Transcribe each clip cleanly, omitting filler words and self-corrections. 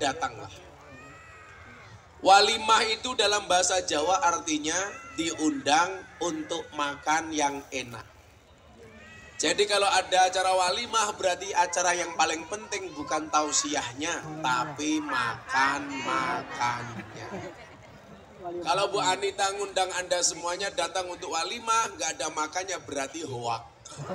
datanglah. Walimah itu dalam bahasa Jawa artinya diundang untuk makan yang enak. Jadi kalau ada acara walimah berarti acara yang paling penting bukan tausiahnya, tapi makan-makannya. Kalau Bu Anita ngundang Anda semuanya datang untuk walimah, nggak ada makannya berarti hoak.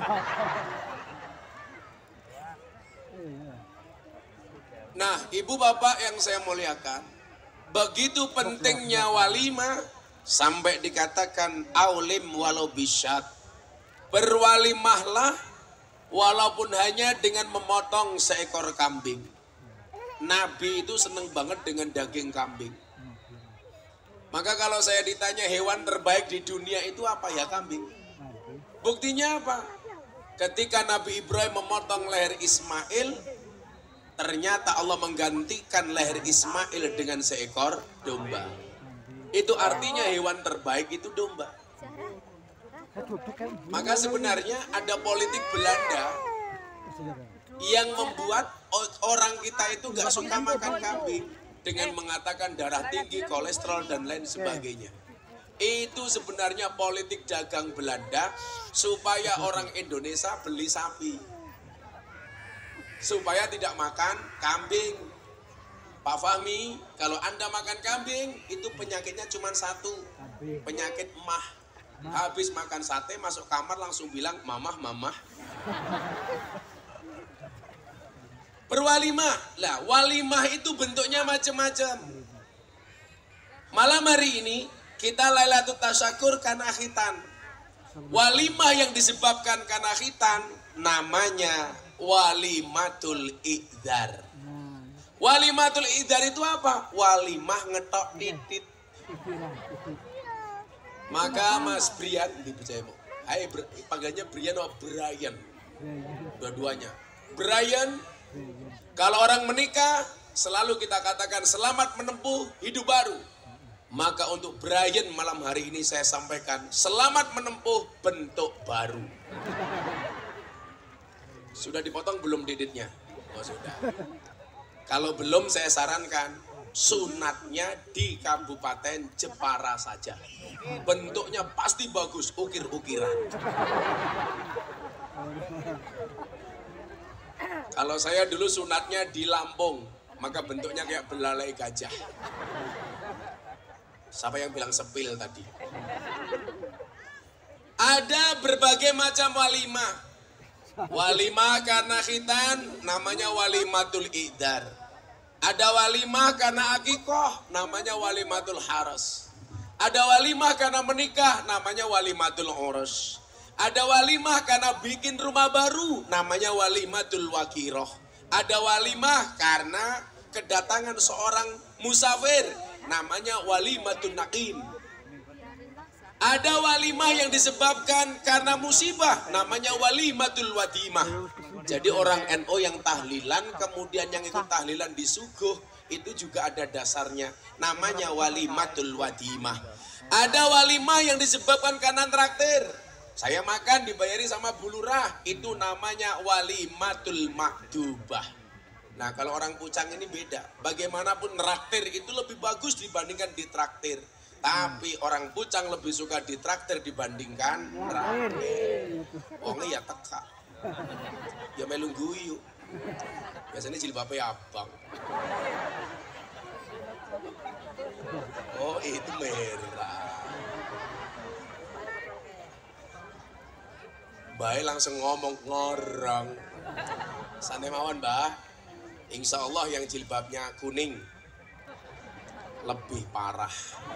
Nah, ibu bapak yang saya muliakan, begitu pentingnya walimah sampai dikatakan aulim walau bisyat. Berwalimahlah walaupun hanya dengan memotong seekor kambing. Nabi itu seneng banget dengan daging kambing. Maka kalau saya ditanya hewan terbaik di dunia itu apa ya, kambing. Buktinya apa? Ketika Nabi Ibrahim memotong leher Ismail, ternyata Allah menggantikan leher Ismail dengan seekor domba. Itu artinya hewan terbaik itu domba. Maka sebenarnya ada politik Belanda yang membuat orang kita itu gak suka makan kambing dengan mengatakan darah tinggi, kolesterol dan lain sebagainya. Itu sebenarnya politik dagang Belanda supaya orang Indonesia beli sapi. Supaya tidak makan kambing. Pak Fahmi, kalau Anda makan kambing itu penyakitnya cuma satu, penyakit emah. Habis makan sate masuk kamar langsung bilang mamah mamah. Berwalimah lah, walimah itu bentuknya macam-macam. Malam hari ini kita Lailatul Tasyakur karena khitan. Walimah yang disebabkan karena khitan namanya walimatul iqdar. Walimatul iqdar itu apa? Walimah ngetok titit. Maka Mas Brian, panggilnya Brian atau Brian, dua-duanya. Brian, kalau orang menikah selalu kita katakan selamat menempuh hidup baru. Maka untuk Brian malam hari ini saya sampaikan selamat menempuh bentuk baru. Sudah dipotong belum diditnya? Oh sudah. Kalau belum saya sarankan sunatnya di Kabupaten Jepara saja. Bentuknya pasti bagus, ukir-ukiran. Kalau saya dulu sunatnya di Lampung, maka bentuknya kayak belalai gajah. Siapa yang bilang sepil tadi? Ada berbagai macam walimah. Walimah karena khitan namanya walimatul iqdar. Ada walimah karena akikoh namanya walimatul haras. Ada walimah karena menikah namanya walimatul urus. Ada walimah karena bikin rumah baru namanya walimatul wakiroh. Ada walimah karena kedatangan seorang musafir namanya walimatul naqim. Ada walimah yang disebabkan karena musibah namanya walimatul wadimah. Jadi orang NU yang tahlilan kemudian yang ikut tahlilan disuguh itu juga ada dasarnya namanya walimatul wadimah. Ada walimah yang disebabkan karena traktir. Saya makan dibayari sama Bu Lurah, itu namanya walimatul makdubah. Nah kalau orang Pucang ini beda. Bagaimanapun traktir itu lebih bagus dibandingkan ditraktir. Tapi orang Pucang lebih suka ditraktir dibandingkan traktir. Wongnya ya teka. Ya melu guyu. Biasanya jilbabnya abang. Oh itu merah. Baik langsung ngomong ngorong. Santai mawon mbah. Insya Allah yang jilbabnya kuning lebih parah.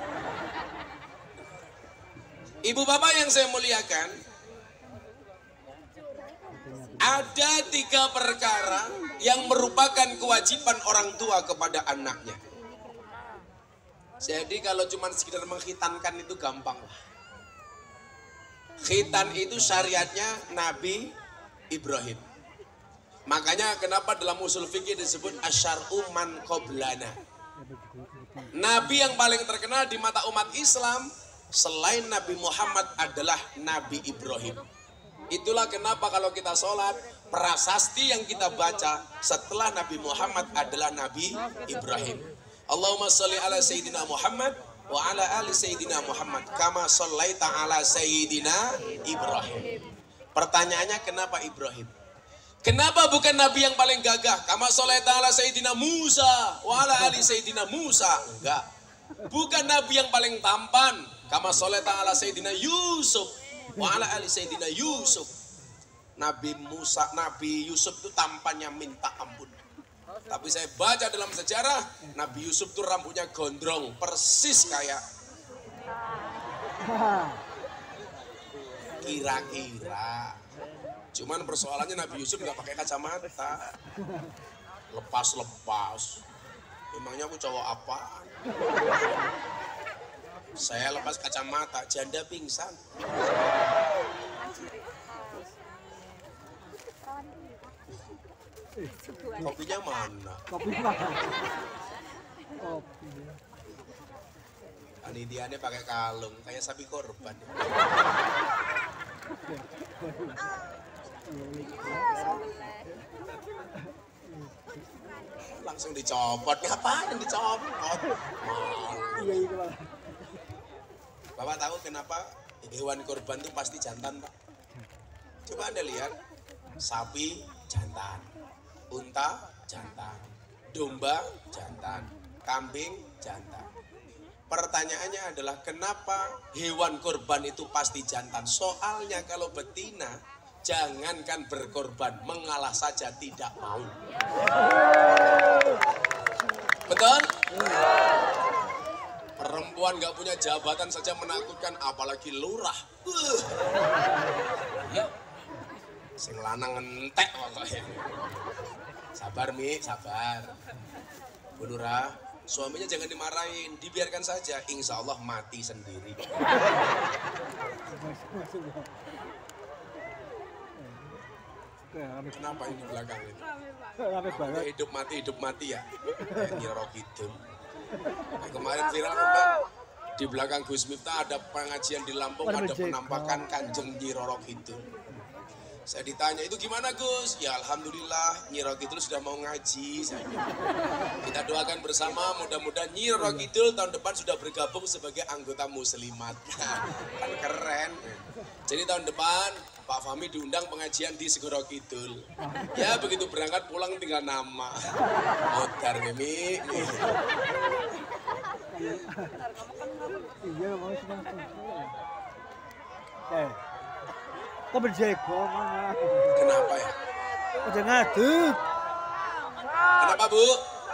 Ibu bapak yang saya muliakan, ada 3 perkara yang merupakan kewajiban orang tua kepada anaknya. Jadi kalau cuma sekedar menghitankan itu gampang lah. Khitan itu syariatnya Nabi Ibrahim. Makanya kenapa dalam usul fikih disebut asyar'u man qoblana. Nabi yang paling terkenal di mata umat Islam selain Nabi Muhammad adalah Nabi Ibrahim. Itulah kenapa kalau kita sholat prasasti yang kita baca setelah Nabi Muhammad adalah Nabi Ibrahim. Allahumma sholli ala Sayyidina Muhammad wa ala ali Sayyidina Muhammad kama shollaita ala Sayyidina Ibrahim. Pertanyaannya kenapa Ibrahim? Kenapa bukan Nabi yang paling gagah? Kama shollaita ala Sayyidina Musa wa ala ali Sayyidina Musa. Enggak. Bukan Nabi yang paling tampan. Kama shollaita ala Sayyidina Yusuf wa ala ali Sayyidina Yusuf. Nabi Yusuf itu tampannya minta ampun. Tapi saya baca dalam sejarah, Nabi Yusuf itu rambutnya gondrong, persis kayak kira-kira. Cuman persoalannya Nabi Yusuf nggak pakai kacamata, lepas-lepas. Emangnya aku cowok apa? Saya lepas kacamata, janda pingsan. Kopinya mana? Kopi mana? Kopi. Panidiannya pakai kalung, kayak sapi korban. Langsung dicopot, ngapain dicopot? Iya itu Pak. Bapak tahu kenapa hewan korban itu pasti jantan, Pak? Coba Anda lihat, sapi jantan, unta jantan, domba jantan, kambing jantan. Pertanyaannya adalah kenapa hewan korban itu pasti jantan? Soalnya kalau betina, jangankan berkorban, mengalah saja tidak mau. Betul? Perempuan gak punya jabatan saja menakutkan, apalagi lurah. Sing lanang entek pokoknya. Sabar Mi, sabar. Bu Lurah, suaminya jangan dimarahin, dibiarkan saja, insya Allah mati sendiri. Kenapa ini belakang ini? Hidup mati ya? Nyiroro Kidul. Nah, kemarin viral kan Pak, di belakang Gus Miftah ada pengajian di Lampung, ada penampakan Kanjeng Nyiroro Kidul. Saya ditanya, itu gimana Gus? Ya Alhamdulillah, Nyiroro Kidul sudah mau ngaji. Kita doakan bersama, mudah-mudahan Nyiroro Kidul tahun depan sudah bergabung sebagai anggota muslimat. Kan keren. Jadi tahun depan Pak Fahmi diundang pengajian di Segoro Kidul. Ya begitu berangkat pulang tinggal nama. Modar Mimi. Iya mau sedang kok berjago mana? Kenapa ya? Udah ngaduk. Kenapa Bu?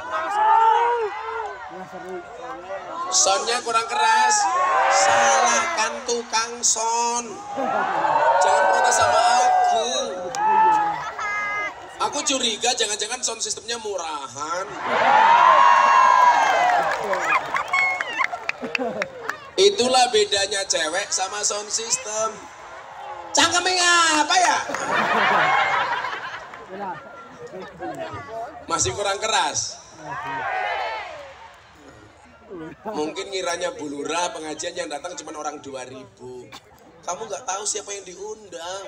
Sonnya kurang keras. Salahkan tukang son. Jangan protes sama aku. Aku curiga jangan-jangan sound sistemnya murahan. Itulah bedanya cewek sama sound system. Cangkemnya apa ya? Masih kurang keras. Mungkin ngiranya Bu Lurah pengajian yang datang cuma orang 2000. Kamu nggak tahu siapa yang diundang.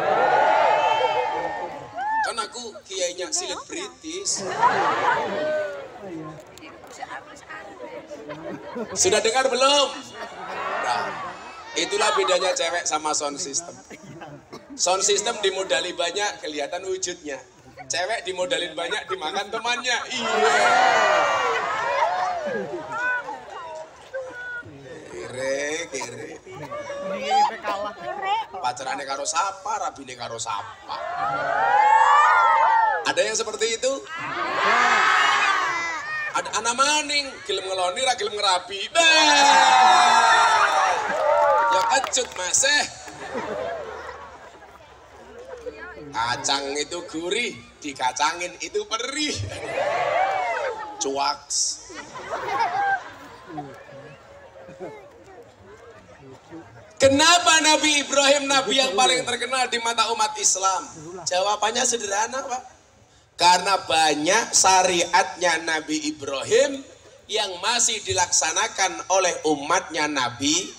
Kan aku kiainya silet British. Sudah dengar belum? Nah, itulah bedanya cewek sama sound system. Sound system dimodali banyak, kelihatan wujudnya. Cewek dimodalin banyak, dimakan temannya. Iya. Kere. Pacarannya karo sapa, rabine karo sapa. Ada yang seperti itu? Ada anak maning, gelem ngeloni, ra gelem ngerapi. Ya kecut maseh. Kacang itu gurih, dikacangin itu perih. Cuaks. Kenapa Nabi Ibrahim Nabi yang paling terkenal di mata umat Islam? Jawabannya sederhana Pak. Karena banyak syariatnya Nabi Ibrahim yang masih dilaksanakan oleh umatnya Nabi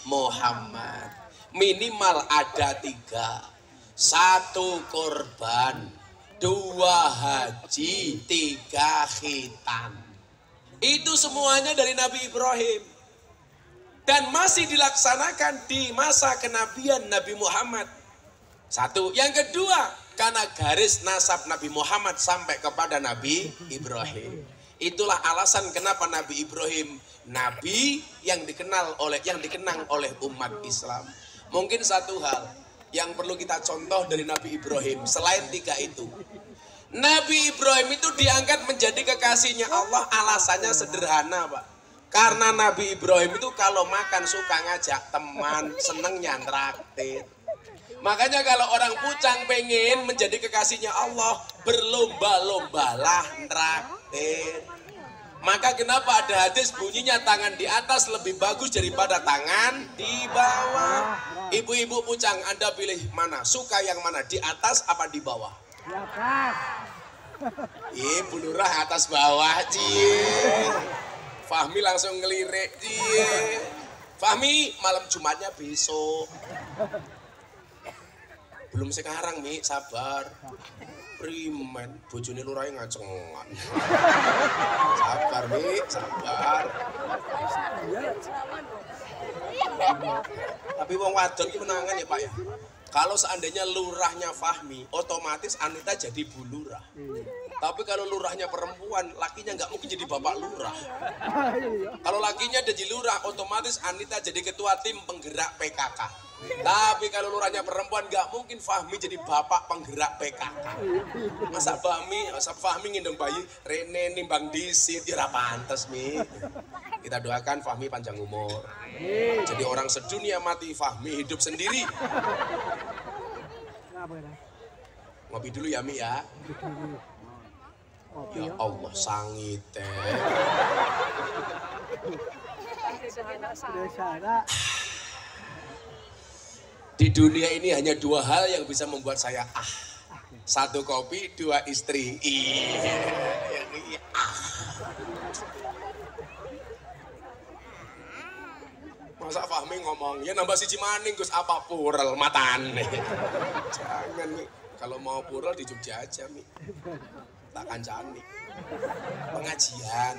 Muhammad. Minimal ada 3. 1 korban, 2 haji, 3 khitan. Itu semuanya dari Nabi Ibrahim. Dan masih dilaksanakan di masa kenabian Nabi Muhammad. Satu. Yang kedua, karena garis nasab Nabi Muhammad sampai kepada Nabi Ibrahim. Itulah alasan kenapa Nabi Ibrahim nabi yang dikenang oleh umat Islam. Mungkin satu hal yang perlu kita contoh dari Nabi Ibrahim selain 3 itu. Nabi Ibrahim itu diangkat menjadi kekasihnya Allah, alasannya sederhana, Pak. Karena Nabi Ibrahim itu kalau makan suka ngajak teman, senengnya traktir. Makanya kalau orang Pucang pengen menjadi kekasihnya Allah, berlomba-lombalah traktir. Maka kenapa ada hadis bunyinya tangan di atas lebih bagus daripada tangan di bawah. Ibu-ibu Pucang, Anda pilih mana? Suka yang mana? Di atas apa di bawah? Di atas. Bu Lurah atas bawah, cie. Fahmi langsung ngelirik, cie. Fahmi, malam Jumatnya besok. Belum sekarang, Mi, sabar. Primen, bojone lurahe ngacengan. Sabar, Mi, sabar. Tapi wong wadon iki menangan ya, Pak ya. Kalau seandainya lurahnya Fahmi, otomatis Anita jadi Bu Lurah. Tapi kalau lurahnya perempuan, lakinya nggak mungkin jadi bapak lurah. Kalau lakinya jadi lurah, otomatis Anita jadi ketua tim penggerak PKK. Tapi kalau lurahnya perempuan, nggak mungkin Fahmi jadi bapak penggerak PKK. Masa Fahmi ngendong bayi, Rene nimbang disit, ya pantes, Mi. Kita doakan Fahmi panjang umur. Jadi orang sedunia mati, Fahmi hidup sendiri. Ngopi dulu ya, Mi ya. Ya Allah, sangite. Di dunia ini hanya 2 hal yang bisa membuat saya 1 kopi, 2 istri. Masa Fahmi ngomong, ya nambah siji maning Gus, apa purel matane. Jangan, Mi. Kalau mau purel di Jogja aja, Mi. Tak kancani. Pengajian.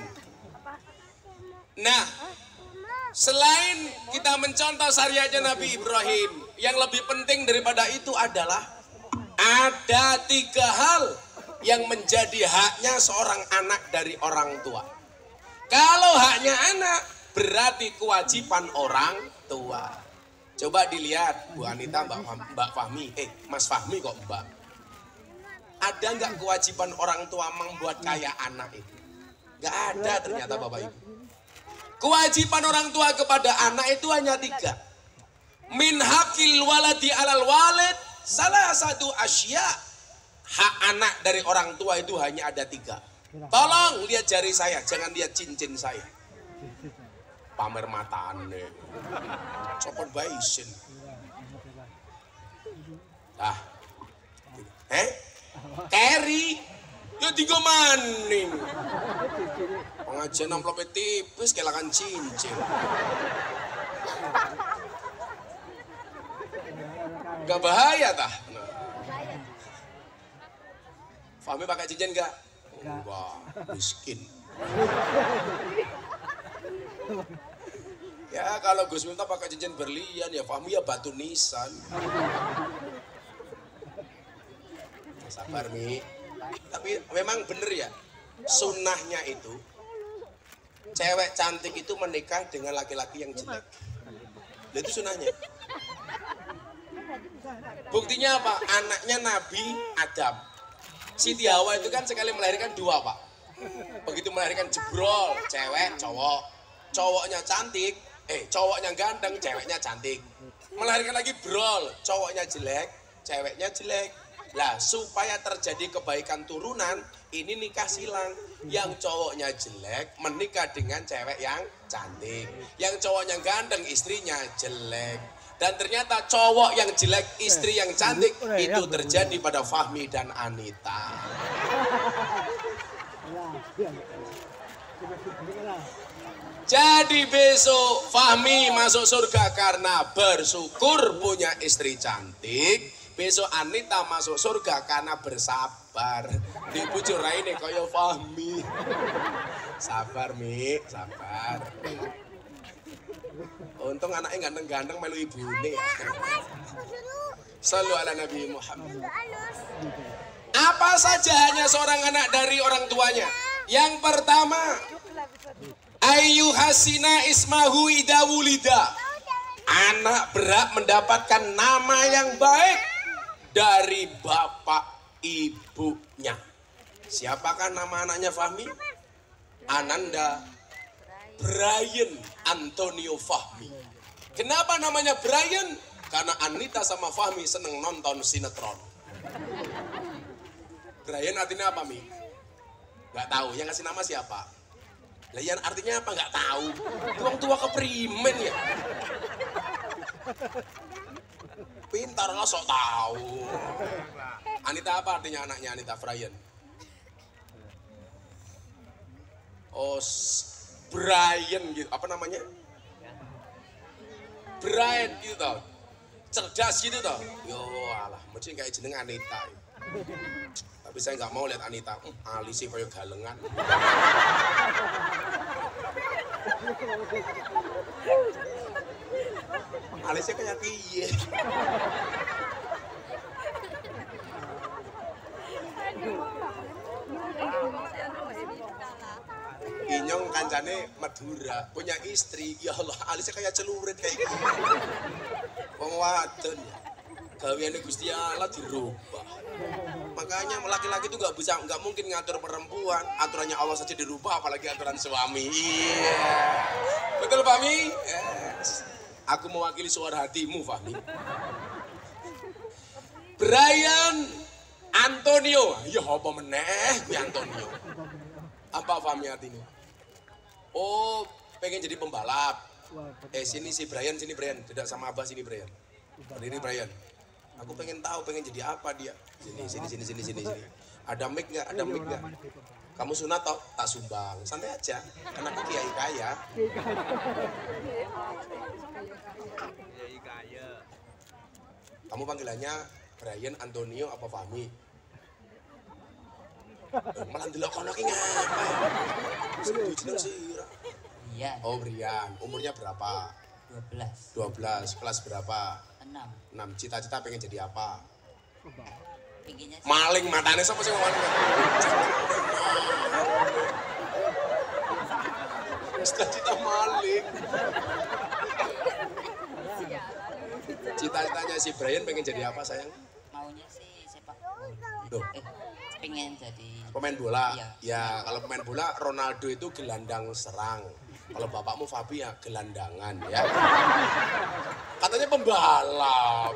Nah, selain kita mencontoh syariatnya Nabi Ibrahim, yang lebih penting daripada itu adalah ada 3 hal yang menjadi haknya seorang anak dari orang tua. Kalau haknya anak, berarti kewajiban orang tua. Coba dilihat Bu Anita, Mbak Fahmi, Mas Fahmi kok Mbak. Ada nggak kewajiban orang tua membuat kaya anak itu? Nggak ada ternyata Bapak Ibu. Kewajiban orang tua kepada anak itu hanya 3. Min hakil waladi alal walid, salah satu asya. Hak anak dari orang tua itu hanya ada 3. Tolong lihat jari saya, jangan lihat cincin saya. Pamer matane. Copot baisin. Keri. Ya 3 maning. Pengajian amplopnya tipis, kelakan cincin. Gak bahaya tah? Nah. Fahmi pakai cincin gak? Enggak, miskin. Ya kalau Gus Miftah pakai cincin berlian, ya Fahmi ya batu nisan. Sabar, Mi. Tapi memang bener ya, sunnahnya itu cewek cantik itu menikah dengan laki-laki yang jelek. Itu sunnahnya. Buktinya apa? Anaknya Nabi Adam, Siti Hawa itu kan sekali melahirkan 2, Pak. Begitu melahirkan jebrol, cewek, cowok. Cowoknya cantik, cowoknya ganteng, ceweknya cantik. Melahirkan lagi brol, cowoknya jelek, ceweknya jelek. Lah supaya terjadi kebaikan turunan, ini nikah silang. Yang cowoknya jelek menikah dengan cewek yang cantik. Yang cowoknya ganteng, istrinya jelek. Dan ternyata cowok yang jelek, istri yang cantik, itu terjadi pada Fahmi dan Anita. Jadi besok Fahmi masuk surga karena bersyukur punya istri cantik. Besok Anita masuk surga karena bersabar. Di bojo raine kaya Fahmi. Sabar, Mi, sabar. Untung anaknya ganteng-ganteng melu ibune. Sallu ala Nabi Muhammad. Apa saja hanya seorang anak dari orang tuanya. Yang pertama, ayu hasina ismahu ida wulida. Anak berhak mendapatkan nama yang baik dari bapak ibunya. Siapakah nama anaknya Fahmi? Ananda Brian Antonio Fahmi. Kenapa namanya Brian? Karena Anita sama Fahmi seneng nonton sinetron. Brian artinya apa, Mi? Gak tahu. Yang ngasih nama siapa? Lah yang artinya apa? Gak tahu. Tuang tua keprimen ya. Pintar lah sok tahu. Anita apa artinya anaknya Anita Brian? Oh, Brian gitu. Apa namanya? Brian gitu tau. Cerdas gitu tau. Yo alah, mesti kayak jeneng Anita. Tapi saya nggak mau lihat Anita. Alisnya kayak galengan. Alisnya kayak piye. Inyong kancane Madura, punya istri, ya Allah, alisnya kayak celurit kayak gitu. Wong wadon ya. Gaweane Gusti Allah dirubah. Makanya laki-laki itu nggak mungkin ngatur perempuan. Aturannya Allah saja dirubah, apalagi aturan suami. Iya. Betul Fahmi? Yes. Aku mewakili suara hatimu Fahmi. Brian Antonio, ya apa meneh gue Antonio. Apa Fahmi artinya? Oh, pengen jadi pembalap. Sini si Brian, sini Brian. Tidak sama Abah, sini Brian. Berdiri Brian. Aku pengen tahu, pengen jadi apa dia. Sini. Ada mic nggak? Ada mic nggak? Kamu sunat toh? Tak sumbang. Santai aja. Karena aku kiai kaya. Kamu panggilannya Brian Antonio apa Fahmi? Malah ndelok kono ki ngapa ya? Jeneng sih. Brian. Oh, Brian. Umurnya berapa? 12. Kelas berapa? 6. Cita-cita pengen jadi apa? Pinggirnya Maling matanya siapa sih ngomong? Cita-cita maling. Cita-citanya si Brian pengen jadi apa sayang? maunya sih sepak bola. Tuh. Pengen jadi Pemain bola? Iya. Ya, kalau pemain bola Ronaldo itu gelandang serang. Kalau bapakmu Fabi ya gelandangan ya. Katanya pembalap.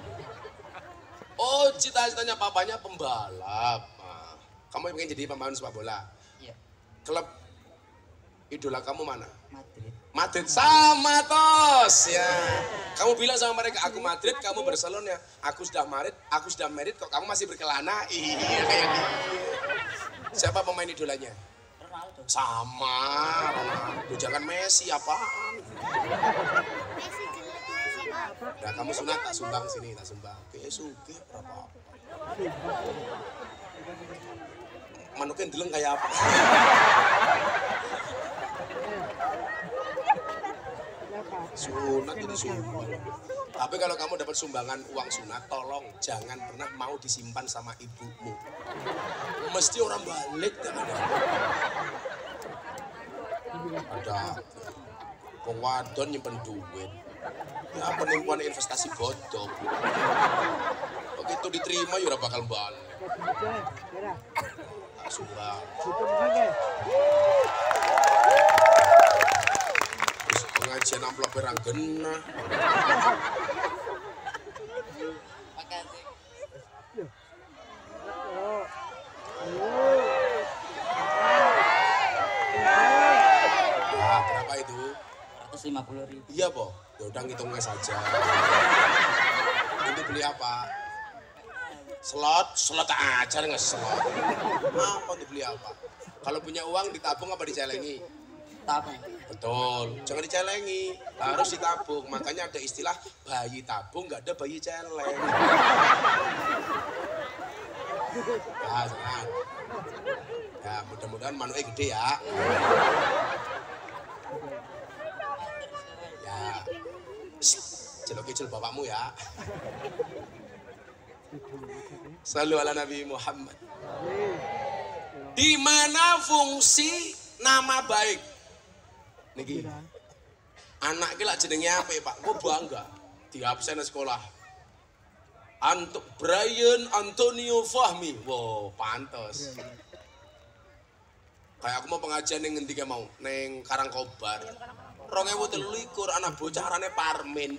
Oh, cita-citanya papanya pembalap. Nah, kamu pengen jadi pemain sepak bola? Iya. Klub idola kamu mana? Madrid. Madrid sama tos ya. Kamu bilang sama mereka, aku Madrid, kamu Barcelona ya. Aku sudah married, kok kamu masih berkelana? Iya kayak gitu. Siapa pemain idolanya? Ronaldo. Sama Ronaldo, jangan Messi apaan? Nah, kamu sunat tak sumbang sini, tak sumbang. Kayak suki berapa? Manuknya deleng kayak apa? Sunat jadi sumbang. Tapi kalau kamu dapat sumbangan uang sunat, tolong jangan pernah mau disimpan sama ibumu. Mesti orang balik dengan ada wong wadon nyimpen duit. Ya penipuan investasi bodong. Begitu diterima ya ora bakal balik. Tak sumbang. Pengajian amplop perang genah. Makasih. Nah, berapa itu? 150.000. Iya, Po. Ya udah ngitungnya saja. Ini beli apa? Slot aja nggak slot. Apa dibeli apa? Kalau punya uang ditabung apa dicelengi? Tabung. Betul, jangan dicelengi, harus ditabung. Makanya ada istilah bayi tabung, nggak ada bayi celeng. Ya, jangan. Ya, mudah-mudahan manuke gede ya. Ya, jelok kecil bapakmu ya. Selalu ala Nabi Muhammad. Di mana fungsi nama baik? Niki. Anak iki lak jenenge apik, Pak. Kok bangga di absen sekolah. Brian Antonio Fahmi. Wow, pantes. Kayak aku mau pengajian ning ngendi mau? Ning Karangkobar. 2023 anak bocah arane Parmin.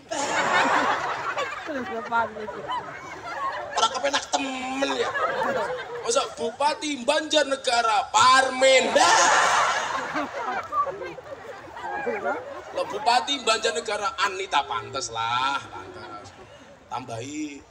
Ora kepenak temen ya. Masa Bupati Banjarnegara Parmin. Lo Bupati Banjarnegara Anita pantes lah, pantes. Tambahi.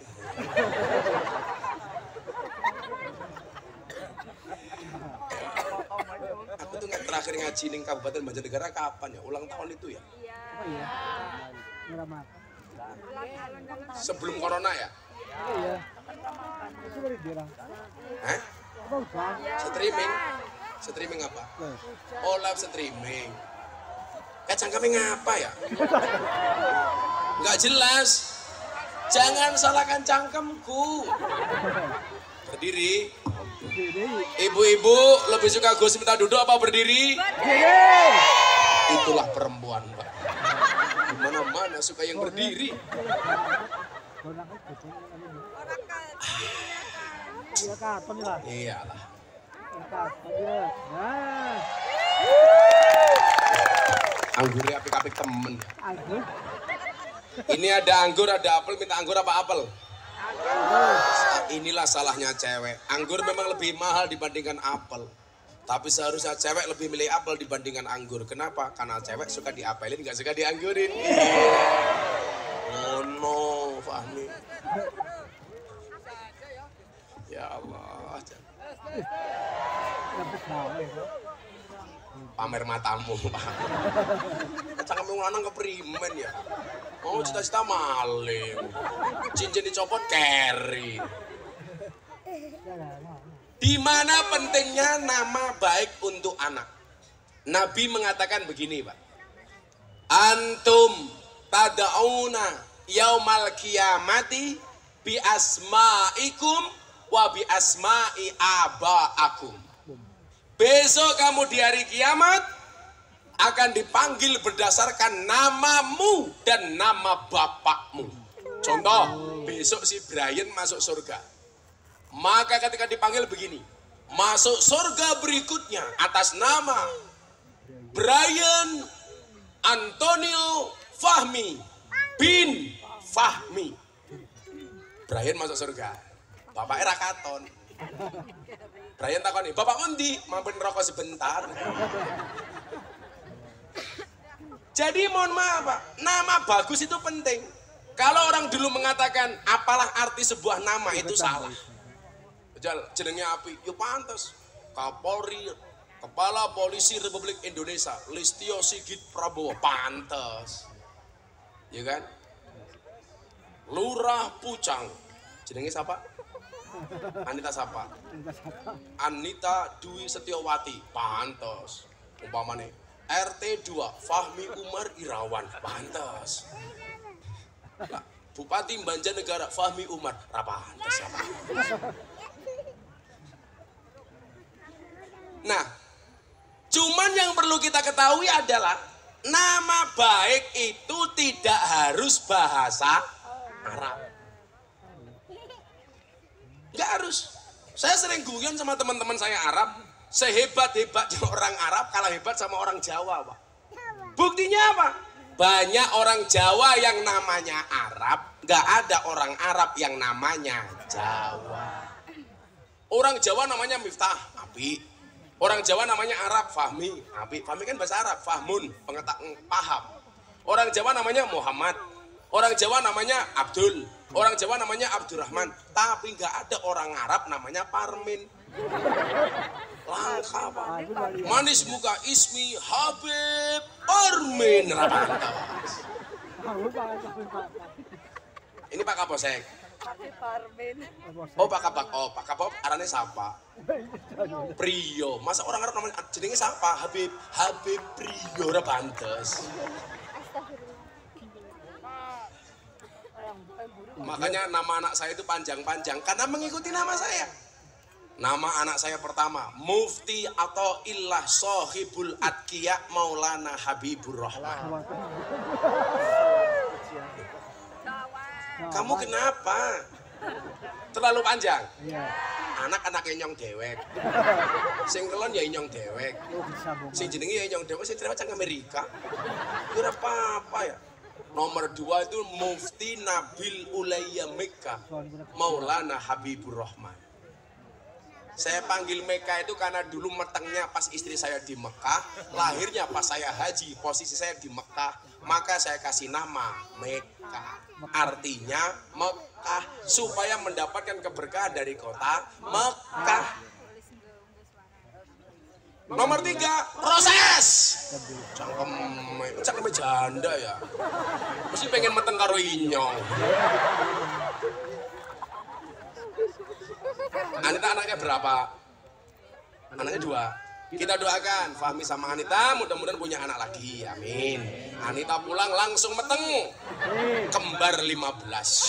Aku tuh nggak terakhir ngaji ning Kabupaten Banjarnegara kapan ya? Ulang tahun itu ya? Oh iya. Merah mata. Sebelum corona ya? Iya. Itu dari daerah. Hah? Apa udah? Streaming? Streaming apa? Oh, live streaming. Cangkemnya ngapa ya? Nggak jelas. Jangan salahkan cangkemku. Berdiri. Ibu-ibu lebih suka Gus minta duduk apa berdiri? Itulah perempuan, Pak. Dimana-mana suka yang berdiri. Iyalah. Anggurnya apik-apik temen. Ini ada anggur, ada apel, minta anggur apa apel? Inilah salahnya cewek. Anggur memang lebih mahal dibandingkan apel. Tapi seharusnya cewek lebih milih apel dibandingkan anggur. Kenapa? Karena cewek suka diapelin, nggak suka dianggurin. Oh no, Fahmi. Ya Allah. Pamer matamu, Pak. Cangkem lanang keprimen ya. Oh, cita-cita maling. Cincin dicopot carry. Di mana pentingnya nama baik untuk anak? Nabi mengatakan begini, Pak. Antum tada'una yaumal qiyamati bi asma'ikum wa bi asma'i aba'akum. Besok kamu di hari kiamat akan dipanggil berdasarkan namamu dan nama bapakmu. Contoh, besok si Brian masuk surga. Maka ketika dipanggil begini, masuk surga berikutnya atas nama Brian Antonio Fahmi bin Fahmi. Brian masuk surga. Bapaknya Rakaton. Brian takoni, bapak undi, mampir rokok sebentar. Jadi mohon maaf Pak, nama bagus itu penting. Kalau orang dulu mengatakan apalah arti sebuah nama itu salah. Jenenge api, yo pantes. Kapolri, Kepala Polisi Republik Indonesia, Listio Sigit Prabowo, pantes. Ya kan? Lurah Pucang, jenenge siapa? Anita siapa? Anita Dwi Setiawati, pantes. Umpamane RT 2 Fahmi Umar Irawan, pantes. Bupati Banjarnegara Fahmi Umar, pantes. Nah, cuman yang perlu kita ketahui adalah nama baik itu tidak harus bahasa Arab. Nggak harus. Saya sering guyon sama teman-teman saya Arab, sehebat-hebatnya orang Arab kalah hebat sama orang Jawa, Pak. Buktinya apa? Banyak orang Jawa yang namanya Arab, nggak ada orang Arab yang namanya Jawa. Orang Jawa namanya Miftah, api. Orang Jawa namanya Arab, Fahmi, api. Fahmi kan bahasa Arab, Fahmun, paham. Orang Jawa namanya Muhammad. Orang Jawa namanya Abdul, orang Jawa namanya Abdurrahman, tapi nggak ada orang Arab namanya Parmin. Langka Pak. Ah, itu wali. Manis muka ismi Habib Armin Ramanto. Tahu banget Pak. Ini Pak Kapolsek. Habib Armin. Oh Pak Kapok, Pak Kapok arane siapa? Prio. Masa orang Arab namanya jenenge siapa? Habib Prio ora pantes. Makanya nama anak saya itu panjang-panjang karena mengikuti nama saya. Nama anak saya pertama Mufti atau Illah Sohibul Atqiya Maulana Habibur Rahman. Kamu kenapa? Terlalu panjang. Iya. Anak-anak nyong dewek. Sing kelon ya nyong dewek. Oh, bisa Bu. Sing jenenge ya nyong dewek sing cerewet cang Amerika. Ora apa-apa ya. Nomor 2 itu Mufti Nabil Ulayya Mekah Maulana Habibur Rahman. Saya panggil Mekah itu karena dulu metengnya pas istri saya di Mekah, lahirnya pas saya haji, posisi saya di Mekah, maka saya kasih nama Mekah. Artinya Mekah, supaya mendapatkan keberkahan dari kota Mekah. Nomor 3, proses. Cangkem janda ya. Mesti pengen meteng karo inyong. Anita anaknya berapa? Anaknya 2. Kita doakan Fahmi sama Anita mudah-mudahan punya anak lagi. Amin. Anita pulang langsung meteng. Kembar 15.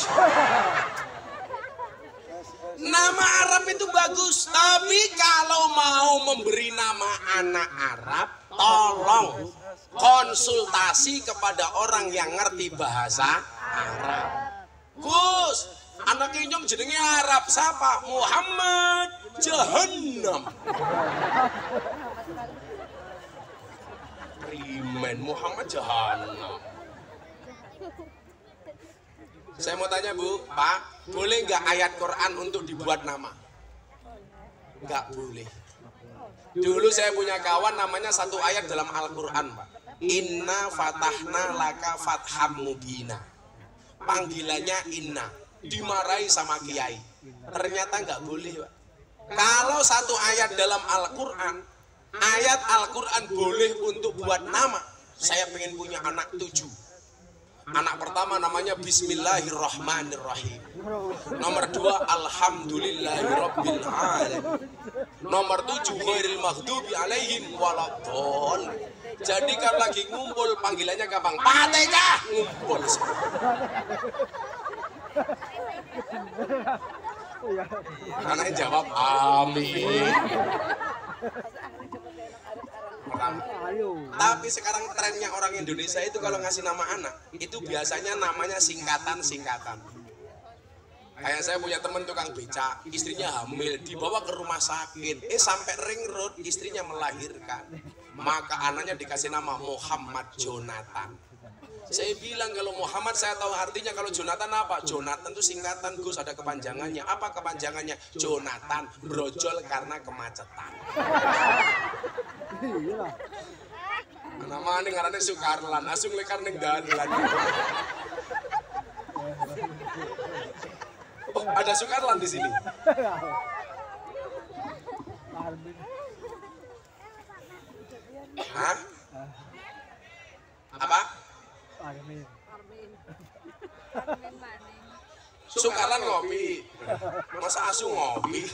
Nama Arab itu bagus, tapi kalau mau memberi nama anak Arab, tolong konsultasi kepada orang yang ngerti bahasa Arab. Gus, anak inyong jenenge Arab siapa? Muhammad Jahannam. Primen Muhammad Jahannam. Saya mau tanya Bu, Pak, boleh nggak ayat Quran untuk dibuat nama? Nggak boleh. Dulu saya punya kawan namanya satu ayat dalam Al-Quran Pak. Inna fatahna laka fatham mubina. Panggilannya Inna. Dimarahi sama kiai. Ternyata nggak boleh Pak. Kalau satu ayat dalam Al-Quran, ayat Al-Quran boleh untuk buat nama. Saya pengen punya anak 7. Anak pertama namanya Bismillahirrahmanirrahim. Nomor 2 Alhamdulillahirabbil alamin. Nomor 7 Ghairil maghdubi alaihim waladdallin. Jadi kalau lagi ngumpul panggilannya gampang. Fatihah ngumpul. Anaknya jawab amin. Tapi sekarang trennya orang Indonesia itu kalau ngasih nama anak itu biasanya namanya singkatan-singkatan. Kayak saya punya teman tukang becak, istrinya hamil, dibawa ke rumah sakit, sampai ring road istrinya melahirkan. Maka anaknya dikasih nama Muhammad Jonathan. Saya bilang kalau Muhammad saya tahu artinya, kalau Jonathan apa? Jonathan itu singkatan Gus, ada kepanjangannya. Apa kepanjangannya? Jonathan brojol karena kemacetan. Iya. Nama ini ngarannya Sukarlan, asung lekar ning dalan. Oh, ada Sukarlan di sini. Armin. Hah? Apa? Armin. Sukarlan ngopi. Masa asu ngopi?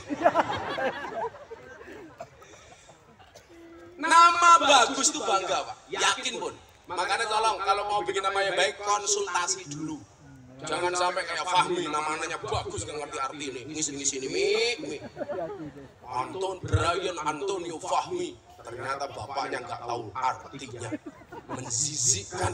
Nama bagus tuh bangga Pak, yakin Pun. Makanya tolong kalau mau bikin nama yang baik konsultasi dulu. Jangan sampai kayak Fahmi, namanya bagus gak ngerti arti ini. Ngisi-ngisi ini, Anton Brian Antonio Fahmi. Ternyata bapaknya nggak tahu artinya. Menzizikkan.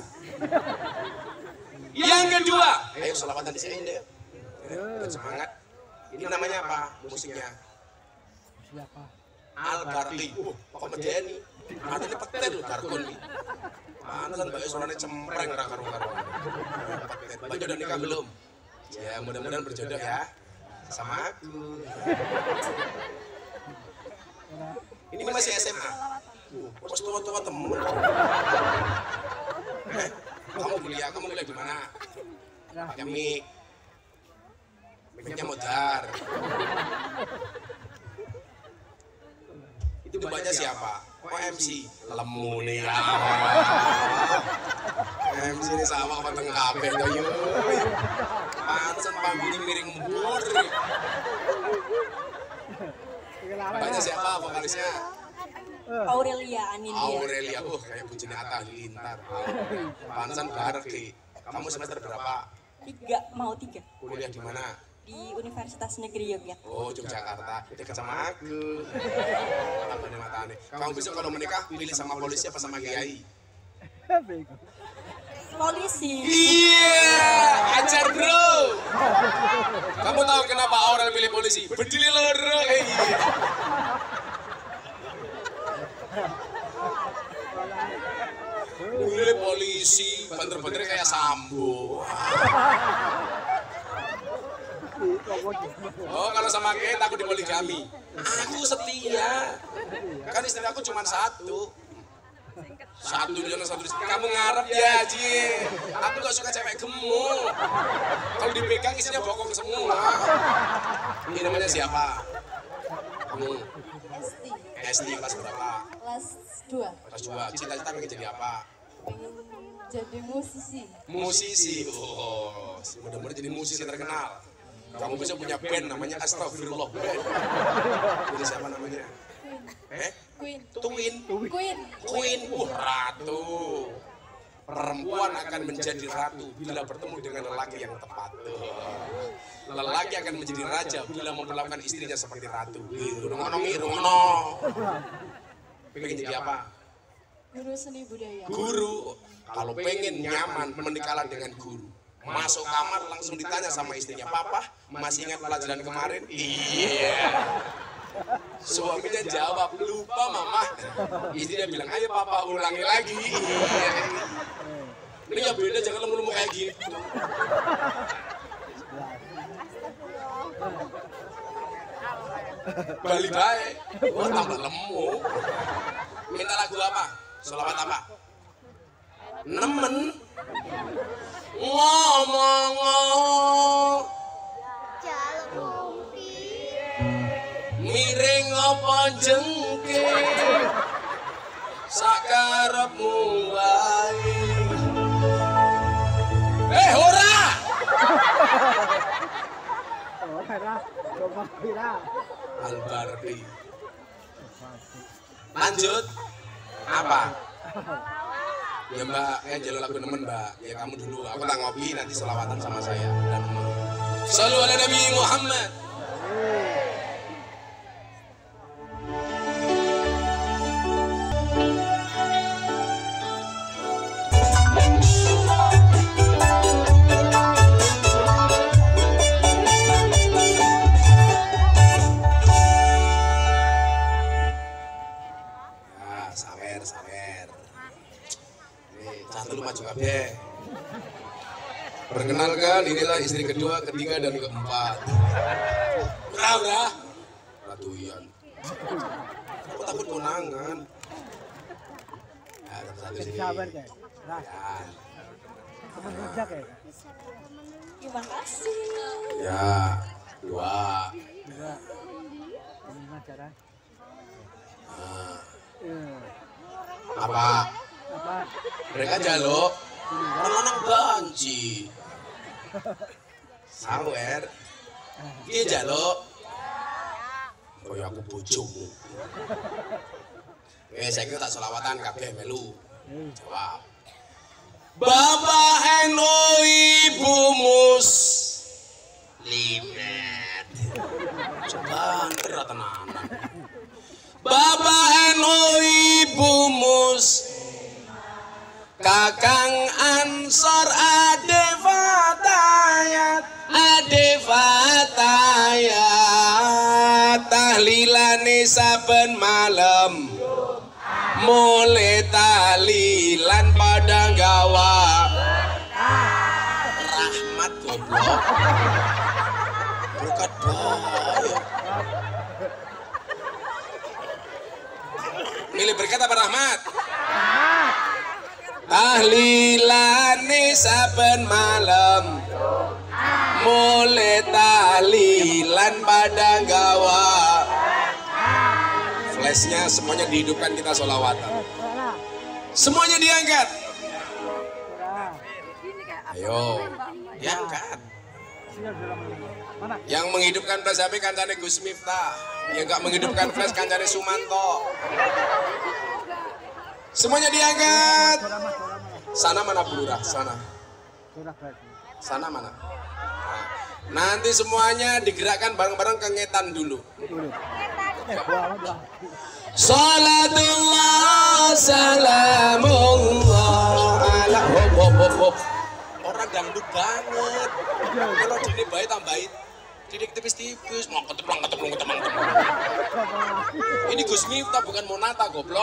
Yang kedua, ayo selawatan di sini deh. Semangat. Ini namanya apa? Musiknya Siapa? Al-Barqi. Kok medeni? Artinya petir lho Darkon iki. Panesan mbak suaranya cempreng ra karo-karo. Mbak udah nikah belum? Ya mudah-mudahan berjodoh ya. Sama aku. Ini masih SMA. Terus tua-tua temen. Kamu kuliah di mana? Pakai mic. Mic-nya modar. Namanya siapa? Oh MC. Lemu nih ya. MC ini sama apa tengah kabeh to yo. Pancen panggungnya miring mbur. Namanya siapa vokalisnya? Aurelia Anindya. Aurelia, kayak bujine Atta Halilintar. Pancen bareng ki. Kamu semester berapa? 3, mau 3. Kuliah di mana? Di Universitas Negeri Yogyakarta. Oh, Yogyakarta. Dekat sama aku. Apa nih matanya? Kamu besok kalau menikah pilih sama polisi apa sama kiai? Polisi. Iya, ajar bro. Kamu tahu kenapa Aurel pilih polisi? Berdiri loro. Pilih polisi, banter-banter kayak Sambo. Oh, kalau sama kayak takut dipoligami. Aku setia. Kan istri aku cuma satu. Satu. Kamu ngarep ya, Ji. Aku gak suka cewek gemuk. Kalau dipegang isinya bokong semua. Ini namanya siapa? Kamu? SD kelas berapa? Kelas 2. Kelas 2. Cita-cita pengen jadi apa? Pengen jadi musisi. Musisi. Oh, mudah-mudahan jadi musisi terkenal. Kamu besok punya band namanya Astagfirullah Band. Ini siapa namanya? Queen. Queen. Ratu. Perempuan akan menjadi ratu bila bertemu dengan lelaki yang tepat. Lelaki akan menjadi raja bila memperlakukan istrinya seperti ratu. Rungono. Pengen jadi apa? Guru seni budaya. Guru. Kalau pengen nyaman, menikahlah dengan guru. Masuk kamar langsung ditanya sama istrinya, Papa masih ingat pelajaran kemarin? Iya. Suaminya jawab, lupa mama. Istrinya bilang, ayo papa ulangi lagi. Ini ya beda, jangan lemu-lemu kayak gitu. Bali baik, tambah lemu. Minta lagu apa? Selawat apa? Nemen. Ngomong. Miring apa jengking sakarepmu wae. Ora! Albardi. Lanjut. Apa? Ya Mbak, jalur lagu nemen Mbak. Ya kamu dulu, aku tak ngopi nanti selawatan sama saya dan Shallu ala Nabi Muhammad. Perkenalkan, inilah istri kedua, ketiga, dan keempat. Udah. Ratuyan. Aku takut konangan. Ya, satu sini. Sabar kayak. Nah, kayak. Terima kasih. Ya, 2. Gimana cara? Apa? Mereka jaluk. Menanam banci. Sawer. Iya jaluk. Oh ya aku bojomu. Saya tak selawatan kabeh melu. Jawab. Bapak eno ibu muslimat. Coba tenanan. Bapak eno ibu Kakang Ansor ade fatayat tahlilane saben malam mulai tahlilan pada gawa rahmat goblok berkat bayo milih berkat apa rahmat? Tahlilane saben malam mulai tahlilan pada gawa flashnya semuanya dihidupkan, kita sholawatan. Semuanya diangkat. Ayo, diangkat. Yang menghidupkan flash HP kancane Gus Miftah, yang nggak menghidupkan flash kancane Sumanto. Semuanya diangkat. Sana mana Bu Lurah? Sana. Sana mana? Nanti semuanya digerakkan bareng-bareng ke ngetan dulu. Salatullah salamullah ala hop. Orang dangdut banget. Kalau dini bayi tambahin. Didik tipis-tipis, mau keteplong. Ini Gus Miftah bukan Monata goblok.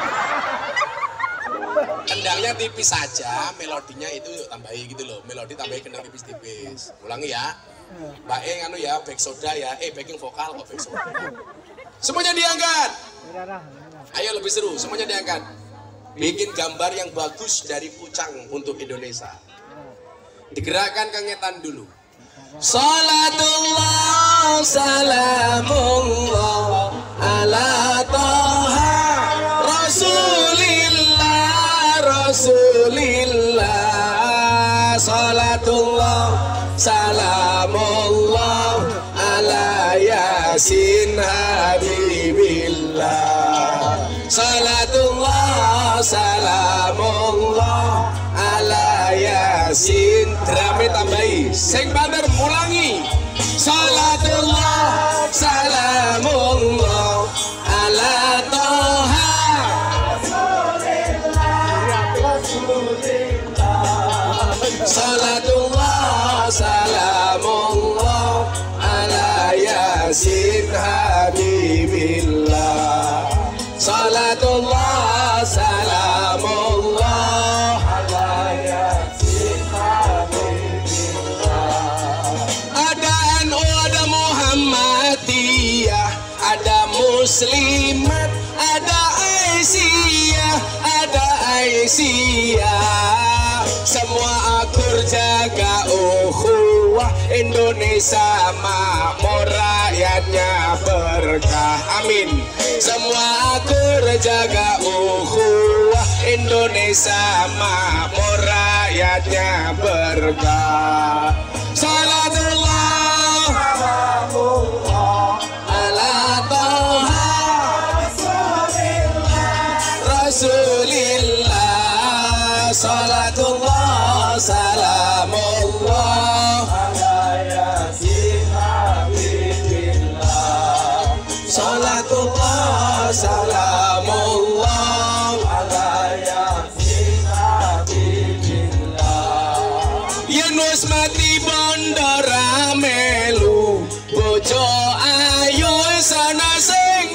Kendangnya tipis saja, melodinya itu tambahi gitu loh. Melodi tambahi kendang tipis-tipis. Ulangi ya. Mbak anu ya, back soda ya. Backing vokal kok back soda. Semuanya diangkat. Ayo lebih seru, semuanya diangkat. Bikin gambar yang bagus dari Pucang untuk Indonesia. Digerakkan ke ngetan dulu. Salatullah salamullah ala toha Rasulillah. Salatullah salamullah ala Yasin Habibillah. Salatullah salamullah ala Yasin. Drame tambahi, sing banter mulangi. Salatullah salamullah ala toha Salatullah salamullah ala Yasin Habibillah. Salatullah salamullah ala Yasin Habibillah. Ada NU, ada Muhammadiyah, ada Muslimat, ada Aisyah. Semua akur jaga ukhuwah, Indonesia makmur, rakyatnya berkah. Amin. Semua akur jaga ukhuwah, Indonesia makmur, rakyatnya berkah. Salatullah ala toha Rasulillah. Salatullah salamullah ala Yasin Habibillah. Salatullah salamullah ala Yasin Habibillah. Yen wis mati bondo ramelu, bojo ayu sana sing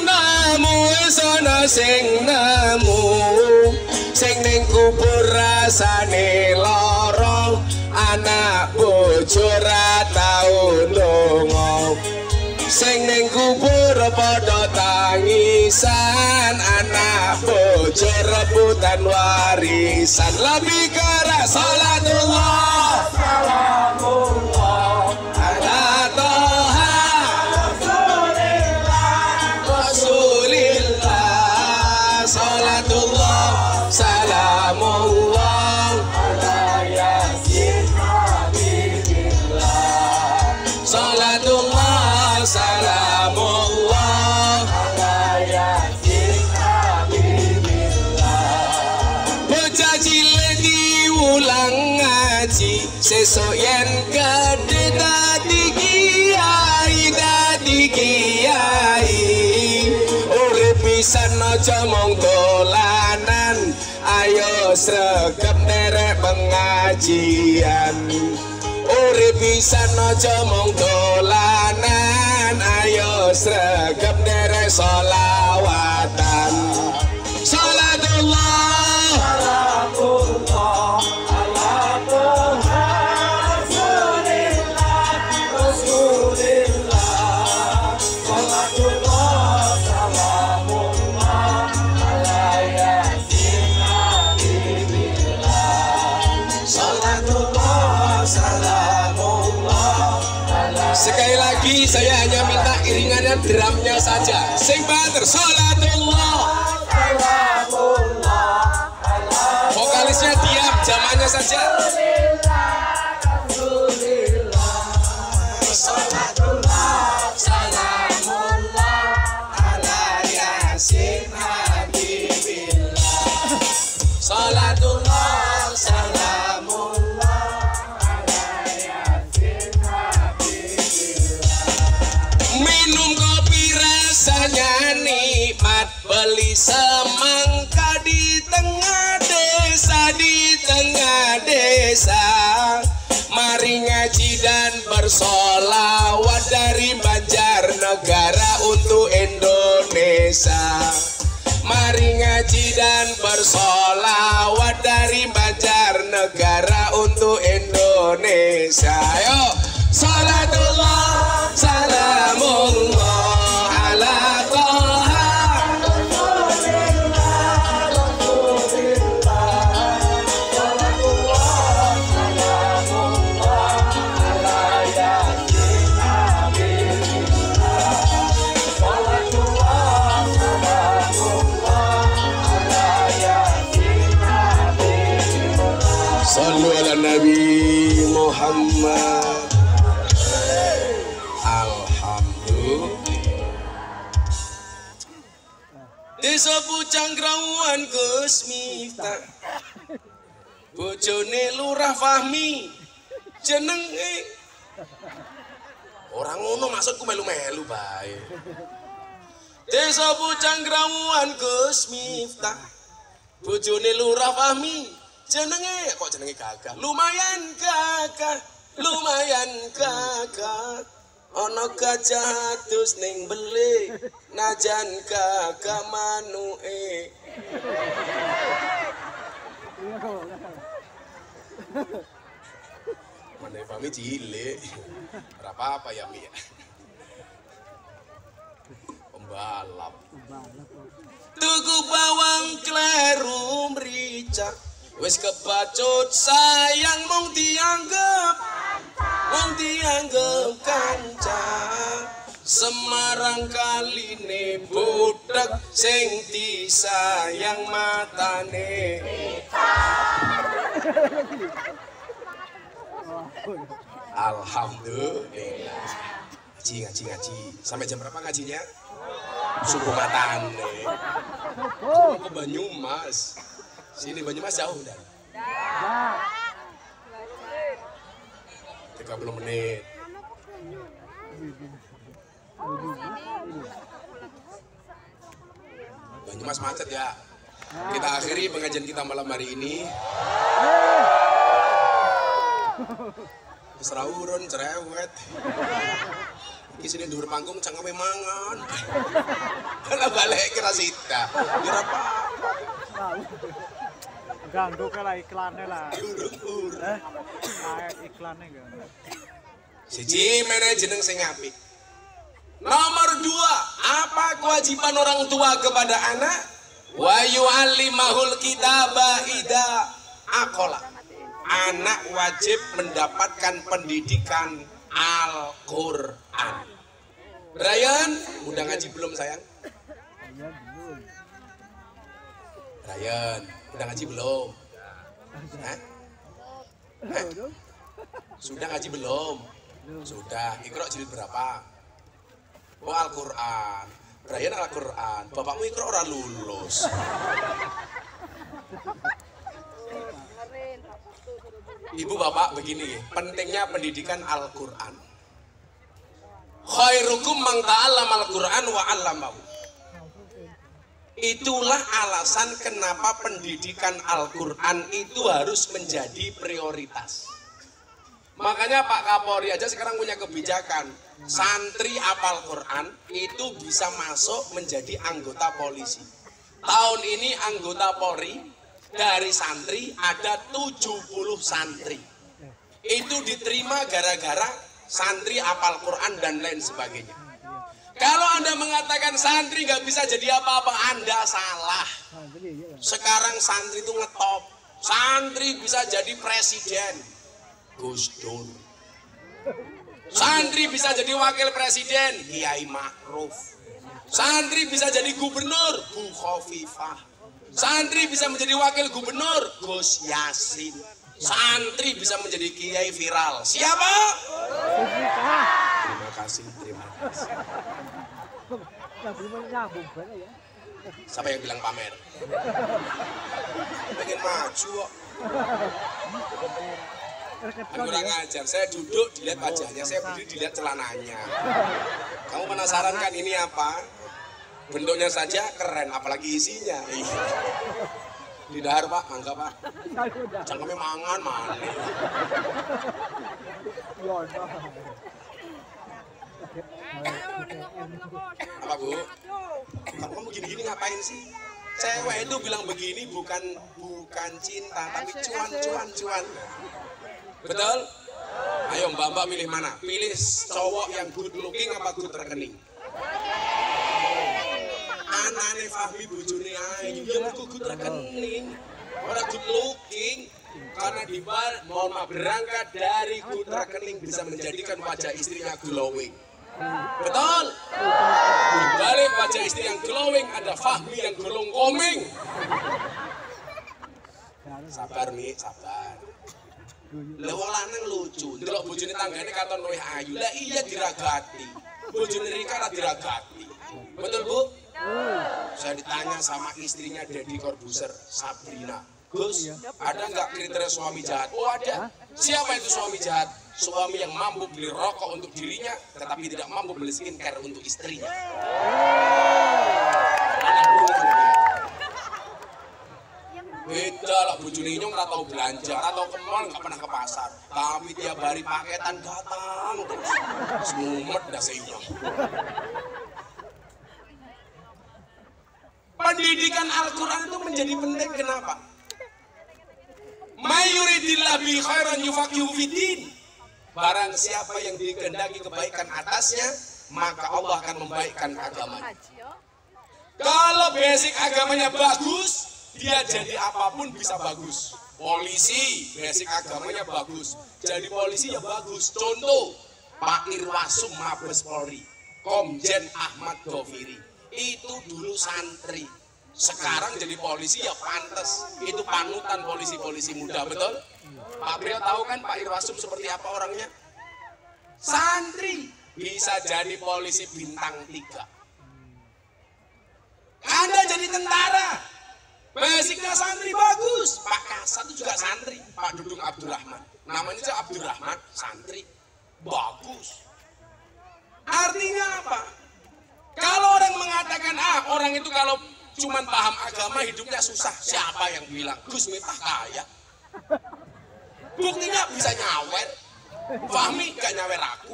nemu, sing ning kubur rasane lorong, anak bojo ra tau ndonga. Sing ning kubur padha tangisan, anak bojo rebutan warisan. Lebih kara salatullah salamullah ala toha Rasulillah. Salatullah salamullah ala Yasin Habibillah. Salatullah salamullah ala Yasin Habibillah. Bocah cilik diulang ngaji, sesuk yen gedhe dadi kiai. Urip pisan aja mung dolanan, ayo sregep nderek pengajian. Urip pisan aja mung dolanan, ayo sregep nderek sholawatan. Salatullah ala toha Rasulillah. Salatullah salamullah ala Yasin Habibillah. Salatullah salamullah ala. Sekali lagi saya hanya minta iringannya drumnya saja. Sing banter salat Salatullah. Vokalisnya diam, jamannya saja. Salatullah, salamullah ala yasin habibillah. Salatullah, salamullah ala yasin habibillah. Minum kopi rasanya nikmat, beli semangka di tengah desa. Mari ngaji dan bersolawat dari Banjarnegara untuk Indonesia. Mari ngaji dan bersolawat dari Banjarnegara untuk Indonesia. Ayo, salatullah, salamullah ala Toha. Sallu ala Nabi Muhammad. Alhamdulillah. Desa Pucang Grawuhan Gus Miftah, bojone Lurah Fahmi, jenenge orang ngono maksudku melu-melu bae. Desa Pucang Grawuhan Gus Miftah, bojone Lurah Fahmi, jenenge kok jenenge gagah. Lumayan gagah, lumayan gagah. Ana gajah adus ning beli, najan gagah manuke. Mana Fahmi cilik. Berapa apa ya Mi? Pembalap. Tuku bawang kleru mrica. Wis kebacut sayang mung dianggep kanca. Semarang kaline budak sing disayang matane. Alhamdulillah. Ngaji. Sampai jam berapa ngajinya? Subuh matane. Ke Banyumas. Sini Banyumas jauh dan 30 menit. Banyumas macet ya. Kita akhiri pengajian kita malam hari ini. Serawurun cerewet. Iki sini dhuwur panggung cangkeme mangan. Lah balik kira sita. Kira apa? Ganggu ke lah iklannya lah. Iklannya gak. Siji meneh jeneng sing apik. Nomor 2, apa kewajiban orang tua kepada anak? Wa yu'allimahul kitaba idza aqala. Anak wajib mendapatkan pendidikan Al-Qur'an. Ryan, udah ngaji belum sayang? Ryan, udah ngaji belum? Hah? Sudah ngaji belum? Sudah. Iqra jilid berapa? Oh, Al-Qur'an. Brian Al-Qur'an. Bapakmu Iqra ora lulus. Ibu bapak begini, pentingnya pendidikan Al-Qur'an. Khairukum man ta'allama Al-Qur'an wa 'allamahu. Itulah alasan kenapa pendidikan Al-Qur'an itu harus menjadi prioritas. Makanya Pak Kapolri aja sekarang punya kebijakan, santri apal Quran itu bisa masuk menjadi anggota polisi. Tahun ini anggota Polri dari santri ada 70 santri. Itu diterima gara-gara santri apal Quran dan lain sebagainya. Kalau Anda mengatakan santri gak bisa jadi apa-apa, Anda salah. Sekarang santri itu ngetop. Santri bisa jadi presiden. Gus Dur. Santri bisa jadi wakil presiden, Kiai Ma'ruf. Santri bisa jadi gubernur, Bu Khofifah. Santri bisa menjadi wakil gubernur, Gus Yasin. Santri bisa menjadi kiai viral. Siapa? Terima kasih, terima kasih. Siapa yang bilang pamer? Pengen maju kok. Kurang ajar, saya duduk dilihat wajahnya, saya berdiri dilihat celananya. Kamu penasaran kan ini apa? Bentuknya saja keren, apalagi isinya. Di dahar Pak, mangga Pak. Cangkeme mangan mana? Apa Bu? Kamu gini-gini ngapain sih? Cewek itu bilang begini bukan cinta, tapi cuan. Betul? Ayo mbak-mbak milih mana? Pilih cowok yang good looking apa good rekening? Anane Fahmi bojone ayu, ya mergo good rekening. Ora good looking. Karena di mohon maaf, berangkat dari good rekening bisa menjadikan wajah istrinya glowing. Betul? Di balik wajah istri yang glowing ada Fahmi yang golong koming. Sabar Mi, sabar. Lah wong lanang lucu, ndelok bojone tanggane katon luwih ayu. Lah iya diragati. Bojone Rika ra diragati. Betul Bu? Saya ditanya sama istrinya Deddy Corbuzier, Sabrina. Gus, ada nggak kriteria suami jahat? Oh ada. Siapa itu suami jahat? Suami yang mampu beli rokok untuk dirinya, tetapi tidak mampu beli skincare untuk istrinya. Beda lah, bojone nyong nggak tahu belanja, nggak tahu ke mall, nggak pernah ke pasar. Tapi tiap hari paketan datang terus, semumet dah seinyong. Pendidikan Al-Quran itu menjadi penting, kenapa? Mayuridillah bi khairan yufaqihu fiddin. Barang siapa yang dikehendaki kebaikan atasnya, maka Allah akan membaikkan agamanya. Kalau basic agamanya bagus, dia jadi apapun bisa bagus. Polisi, basic agamanya bagus. Jadi polisi ya bagus. Contoh, Pak Irwasum Mabes Polri, Komjen Ahmad Dhofiri. Itu dulu santri. Sekarang jadi polisi ya pantes. Itu panutan polisi-polisi muda, betul? Pak Priyo tahu kan Pak Irwasum seperti apa orangnya? Santri bisa jadi polisi bintang 3. Anda jadi tentara, basicnya santri bagus. Pak Kasat itu juga santri. Pak Dudung Abdurrahman, namanya aja Abdurrahman, santri bagus. Artinya apa? Kalau orang mengatakan orang itu kalau cuman paham agama hidupnya susah, siapa yang bilang? Gus Miftah kaya. Buktinya bisa nyawer. Fahmi gak nyawer aku.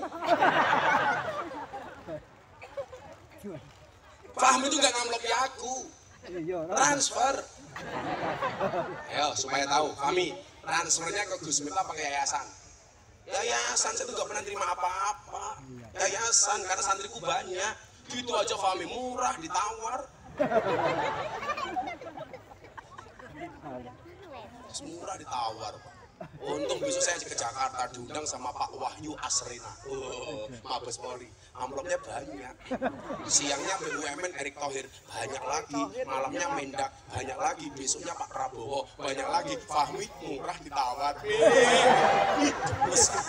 Fahmi itu gak ngamloki aku. Transfer. Ayo supaya tahu, Fahmi transfernya ke Gus Miftah pakai yayasan. Yayasan saya tuh gak pernah terima apa-apa. Yayasan karena santriku banyak. Gitu aja Fahmi murah ditawar. Murah ditawar Pak. Untung besok saya ke Jakarta diundang sama Pak Wahyu Asrina. Mabes Polri. Amplopnya banyak. Siangnya BUMN Erick Thohir banyak lagi. Malamnya Mendak banyak lagi. Besoknya Pak Prabowo banyak lagi. Fahmi murah ditawar. Itu besar.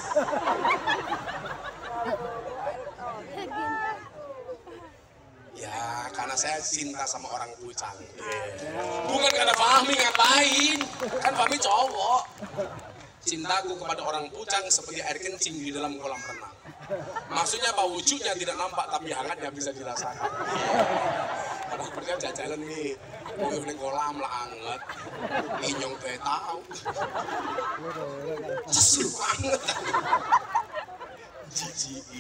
Ya, karena saya cinta sama orang Pucang. Bukan karena Fahmi ngapain. Kan Fahmi cowok. Cintaku kepada orang Pucang seperti air kencing di dalam kolam renang. Maksudnya apa? Wujudnya tidak nampak tapi hangatnya bisa dirasakan. Karena berarti jajalan nih. Uyuh ning kolam lah anget. Inyong teh tahu. Seru banget. Jijiki.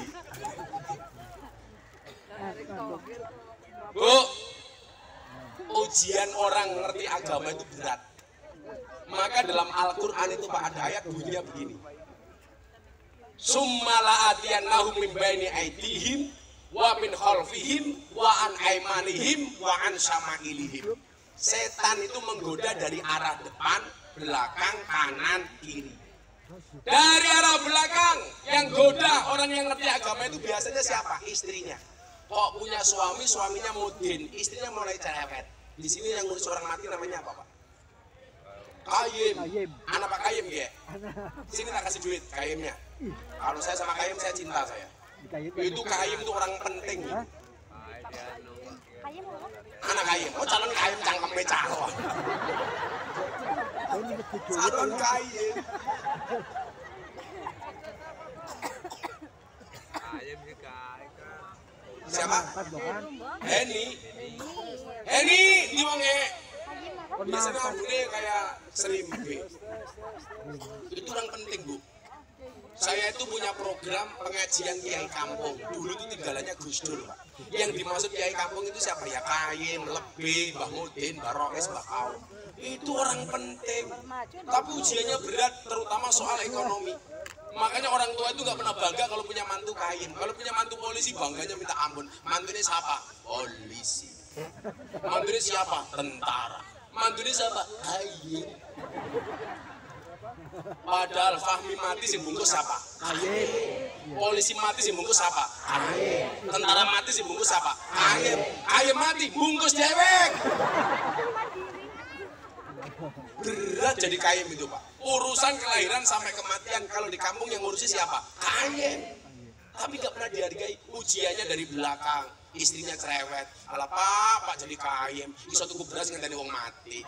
Bu, ujian orang ngerti agama itu berat. Maka dalam Al-Quran itu Pak ada ayat bunyinya begini. Summa la'atiyannahum min baini aydihim wa min khalfihim wa an aymanihim wa an syama'ilihim. Setan itu menggoda dari arah depan, belakang, kanan, kiri. Dari arah belakang yang goda orang yang ngerti agama itu biasanya siapa? Istrinya. kok punya suami, suaminya mudin, istrinya mulai cerewet. Di sini yang ngurus orang mati namanya apa, Pak? Kayim. Anak Pak Kayim ya? Sini tak kasih duit Kayimnya. Kalau saya sama Kayim saya cinta saya. Itu Kayim itu orang penting. Anak Kayim, oh calon Kayim cangkemnya calon. Calon Kayim. Siapa? Henny. Henny, di wonge. Biasanya ambune kayak serimpi. Itu orang penting, Bu. Saya itu punya program pengajian Kiai Kampung. Dulu itu tinggalannya Gus Dur, Pak. Yang dimaksud Kiai Kampung itu siapa ya? Kayim, Lebih, Mbah Mudin, Mbah Roes, Mbah Kaum. Itu orang penting. Tapi ujiannya berat, terutama soal ekonomi. Makanya orang tua itu nggak pernah bangga kalau punya mantu Kayim. Kalau punya mantu polisi bangganya minta ampun. Mantunya siapa? Polisi. Mantunya siapa? Tentara. Mantunya siapa? Kayim. Padahal Fahmi mati sih bungkus siapa? Kayim. Polisi mati sih bungkus siapa? Kayim. Tentara mati sih bungkus siapa? Kayim. Kayim mati bungkus dewek. Berat jadi Kayim itu, Pak. Urusan kelahiran sampai kematian kalau di kampung yang ngurusi siapa? Kayim. Tapi gak pernah dihargai. Ujiannya dari belakang. Istrinya cerewet. Alah Pak jadi Kayim. Iso tuku beras ngenteni wong mati.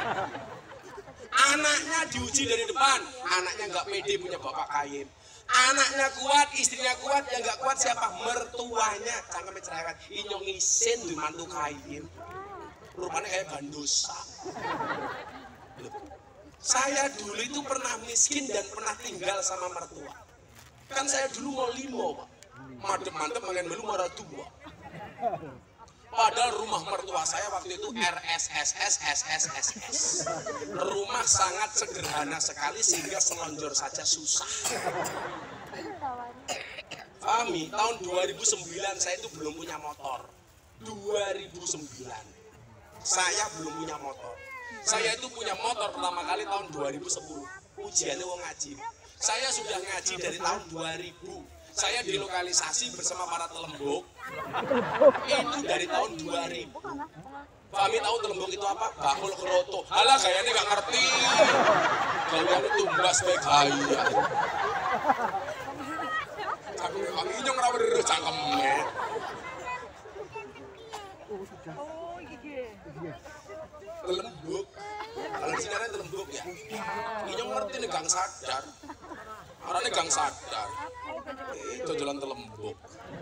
Anaknya diuji dari depan. Anaknya gak pede punya bapak Kayim. Anaknya kuat, istrinya kuat, yang gak kuat siapa? Mertuanya. Cangkemnya cerewet. Inyong isin di mantu Kayim. Rupanya kayak bandosa. Saya dulu itu pernah miskin dan pernah tinggal sama mertua. Kan saya dulu mau limo, Pak. Madem-madem makan dulu marah tua. Padahal rumah mertua saya waktu itu RSSS. Rumah sangat sederhana sekali sehingga selonjor saja susah. Fahmi, tahun 2009 saya itu belum punya motor. 2009. Saya belum punya motor. Saya itu punya motor pertama kali tahun 2010. Ujiannya wong ngaji. Saya sudah ngaji dari tahun 2000. Saya dilokalisasi bersama para telembuk. Itu dari tahun 2000. Fahmi tahu telembuk itu apa? Bakul keroto. Alah kayaknya nggak ngerti. Kayaknya tumbas baik gaya. Kami nyong rawat terus cangkemnya. Telembuk. Kalau di sini ada telembuk ya. Ini ngerti nih gang sadar. Orangnya gang sadar. Itu jalan telembuk.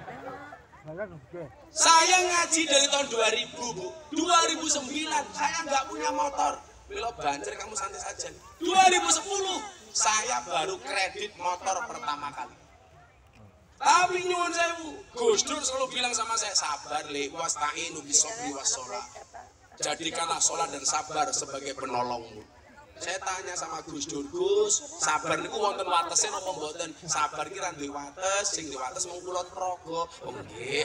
Saya ngaji dari tahun 2000, Bu. 2009 saya nggak punya motor. Belok banjir kamu santai saja. 2010 saya baru kredit motor pertama kali. Tapi nyuwun sewu, Gus Dur selalu bilang sama saya, sabar le, wasta'inu bisobri wassolah. Jadikanlah sholat dan sabar sebagai penolongmu. Saya tanya sama Gus Dur, Gus, sabar niku wonten watesnya napa mboten? Sabar ki ra duwe wates, sing duwe wates mung kula praga. Oh nggih.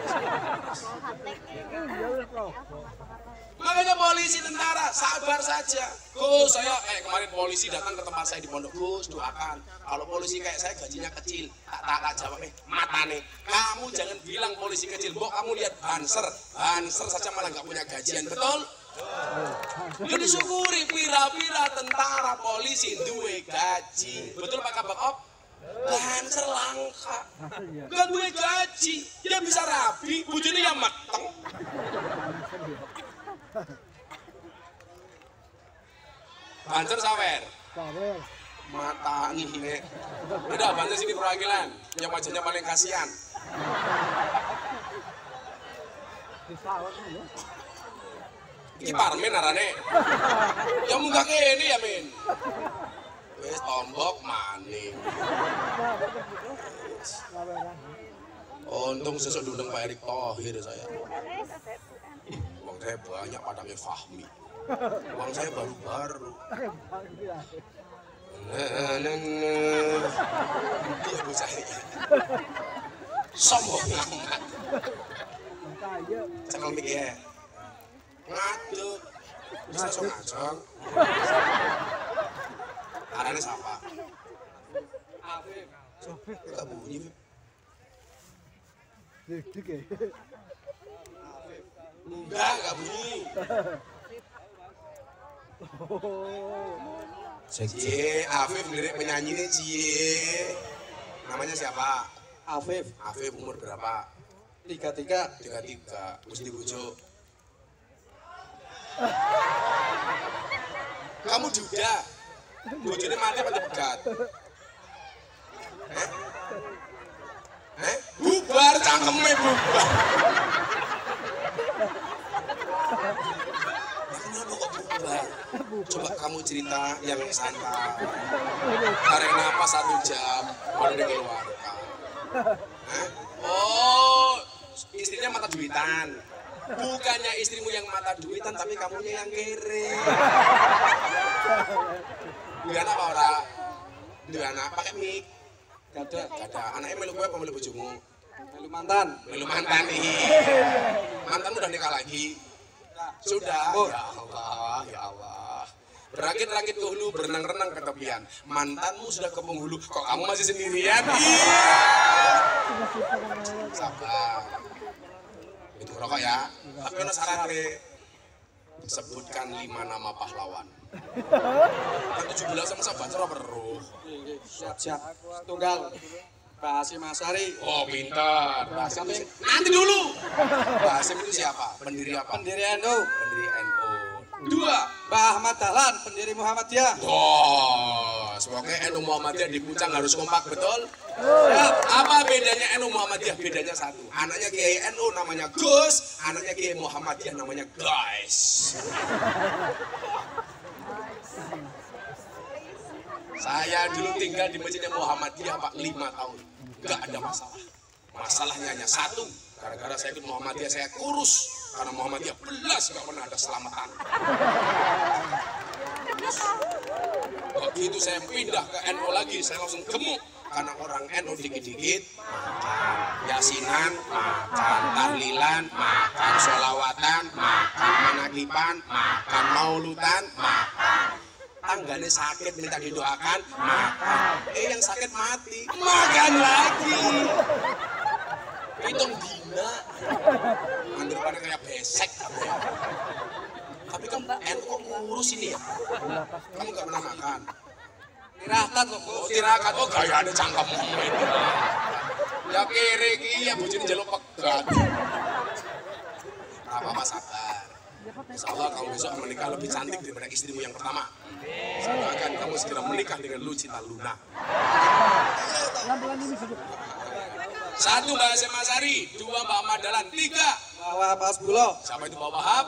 Makanya polisi tentara sabar saja. Gus, saya kemarin polisi datang ke tempat saya di pondok. Gus, doakan. Kalau polisi kayak saya gajinya kecil, tak jawab matane. Kamu jangan bilang polisi kecil, Mbok kamu lihat Banser saja malah nggak punya gajian, betul? Jadi syukuri pira-pira tentara polisi duwe gaji. Betul Pak Kabak Op? Banser langka. Gak duwe gaji. Dia bisa rapi, bujune yang mateng. Banser sawer. Mata ini. Udah Banser sini perwakilan. Yang wajahnya paling kasihan. Iki parmen arane. Ya munggah kene ya, Men. Wis tombok maning. Untung sesuk diundang Pak Erick Thohir saya. Uang saya banyak padangnya Fahmi. Uang saya baru-baru. Iya bocah iki. Sombong amat. Cakal mikir ya. Ngaduk. Bisa so ngajak. Arane siapa? Afif. Enggak bunyi. Dik ya. Enggak bunyi. Cie, Afif lirik penyanyi nih Cie. Namanya siapa? Afif, Afif umur berapa? 33. 33. Mesti dibujuk. Kamu duda. Bojone mati apa dipegat? Bubar cangkeme bubar. Kenapa kok bubar? Coba kamu cerita yang santai. Tarik napas 1 jam baru dikeluarkan. Oh, istrinya mata duitan. Bukannya istrimu yang mata duitan, tapi kamunya yang kere. Dia apa ora? Dia anak pakai mic. Gak ada. Gada. Anaknya melu kowe apa melu bojomu? Melu mantan. Melu mantan nih. Mantanmu udah nikah lagi? Sudah. Ya Allah, ya Allah. Berakit-rakit ke hulu, berenang-renang ke tepian. Mantanmu sudah ke penghulu, kok kamu masih sendirian? Iya. Sabar. Itu rokok ya. Tapi ono syaratnya. Sebutkan 5 nama pahlawan. Kan 17 sama sahabat perlu. Siap-siap. Tunggal. Pak Hasyim Asyari. Oh pintar. Nanti dulu. Pak Hasyim itu siapa? Pendiri apa? Pendiri NU. Pendiri NU. 2. Pak Ahmad Dahlan. Pendiri Muhammadiyah. Oh, semoga NU Muhammadiyah di Puncak harus kompak, betul? Ya, apa bedanya NU Muhammadiyah? Bedanya 1. Anaknya Kiai NU namanya Gus, anaknya Kiai Muhammadiyah namanya Guys. Saya dulu tinggal di masjidnya Muhammadiyah Pak 5 tahun. Gak ada masalah. Masalahnya hanya 1. Gara-gara saya ikut Muhammadiyah saya kurus. Karena Muhammadiyah belas gak pernah ada selamatan. Begitu saya pindah ke NU lagi, saya langsung gemuk. Karena orang NU dikit-dikit makan yasinan, makan tahlilan, makan sholawatan, makan manakipan, makan mauludan, makan. Tanggane sakit minta didoakan, makan. Yang sakit mati, makan lagi. Hitung dina. Anggap pada kayak besek kamu ya. Tapi kamu NU kok ngurus ini ya? Kamu gak pernah makan? Tirakat kok. Oh tirakat, oh gaya ada cangkem. Ya kere iki ya bojone njaluk pegat. Apa-apa sabar. Insya Allah kamu besok menikah lebih cantik daripada istrimu yang pertama. Saya doakan kamu segera menikah dengan Lucita Luna. 1 Mbak Hasyim Asyari, 2 Mbak Ahmad Dahlan, 3 Wahab Hasbullah. siapa itu Mbak Wahab?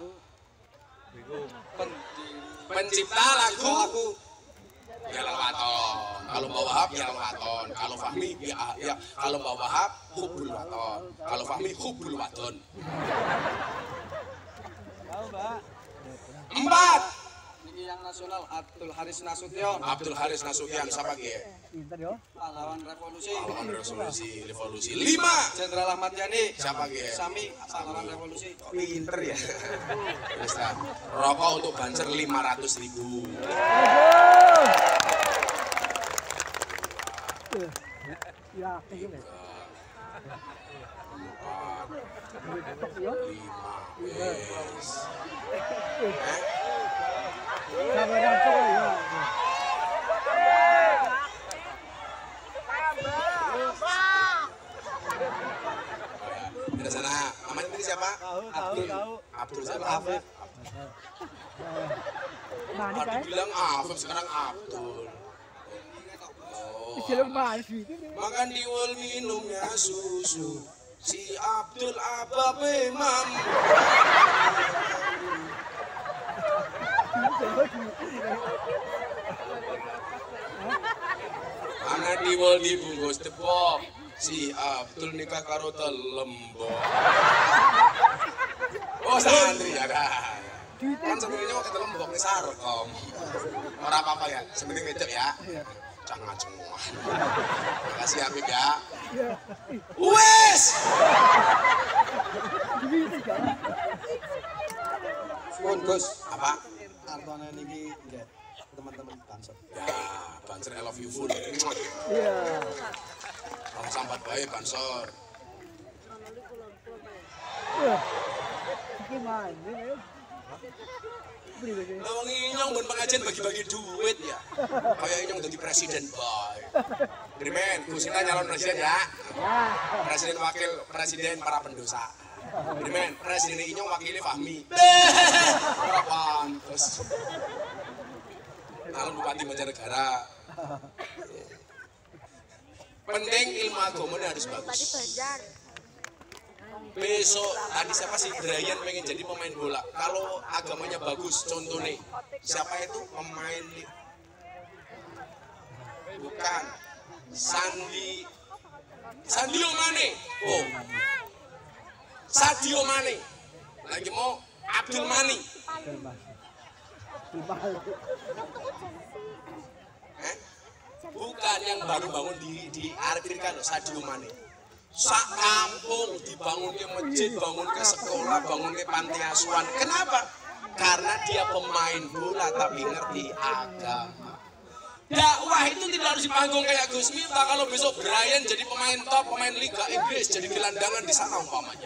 Pencipta lagu Yalang Waton. Kalau Mbak Wahab Yalang Waton. Kalau Fahmi ya kalau Mbak Wahab Hubbul Waton. Kalau Fahmi Hubbul Waton. 4 Ini yang nasional Abdul Haris Nasution. Abdul Haris Nasution siapa ki? Pahlawan revolusi. Pahlawan revolusi 5 Jenderal Ahmad Yani. siapa ki? Sami. Pahlawan revolusi. Pinter ya. Wis ta. Rokok untuk Banser 500.000. Ya, ini. 5 wis. Sama nonton ya. Di sana, namanya tadi siapa? Tahu. Abdul siapa? Afif. Nah, ini Tadi kan. bilang Afif, sekarang Abdul. Film manis itu. Makan diwul minumnya susu. Si Abdul Abab Imam. Anak diwul dibungkus tepok. Si Abdul nikah karo telembok. Oh santri ya dah. Kan sebenarnya waktu telembok nih sarkom. Ora apa-apa ya, sebenarnya wedok ya. Jangan semua. Makasih Habib ya. Wes. Pun Gus. Apa? Artone niki nggih teman-teman Banser. Ya, Banser I love you full. Iya. Kalau sambat baik Bansor. Gimana ya? Beli beli. Wong Inyong mun pengajian bagi-bagi duit ya. Kayak Inyong jadi presiden boy. Grimen, Gus kita nyalon presiden ya. Presiden wakil presiden para pendosa. Grimen, presiden Inyong wakilnya Fahmi. Ora pantes. Calon bupati Banjarnegara. Penting ilmu agama harus bagus. Besok tadi siapa sih Brian pengen jadi pemain bola. Kalau agamanya bagus, contohnya siapa itu pemain bukan Sadio Mane. Oh, Sadio Mane. Lagi mau Abdul Mani. Bukan yang baru bangun di Afrika loh, Sadio Mane. Sak kampung dibangun ke masjid, bangun ke sekolah, bangun ke panti asuhan. Kenapa? Karena dia pemain bola tapi ngerti agama. Dakwah itu tidak harus di panggung kayak Gus Miftah. Kalau besok Brian jadi pemain top, pemain Liga Inggris, jadi gelandangan di sana umpamanya.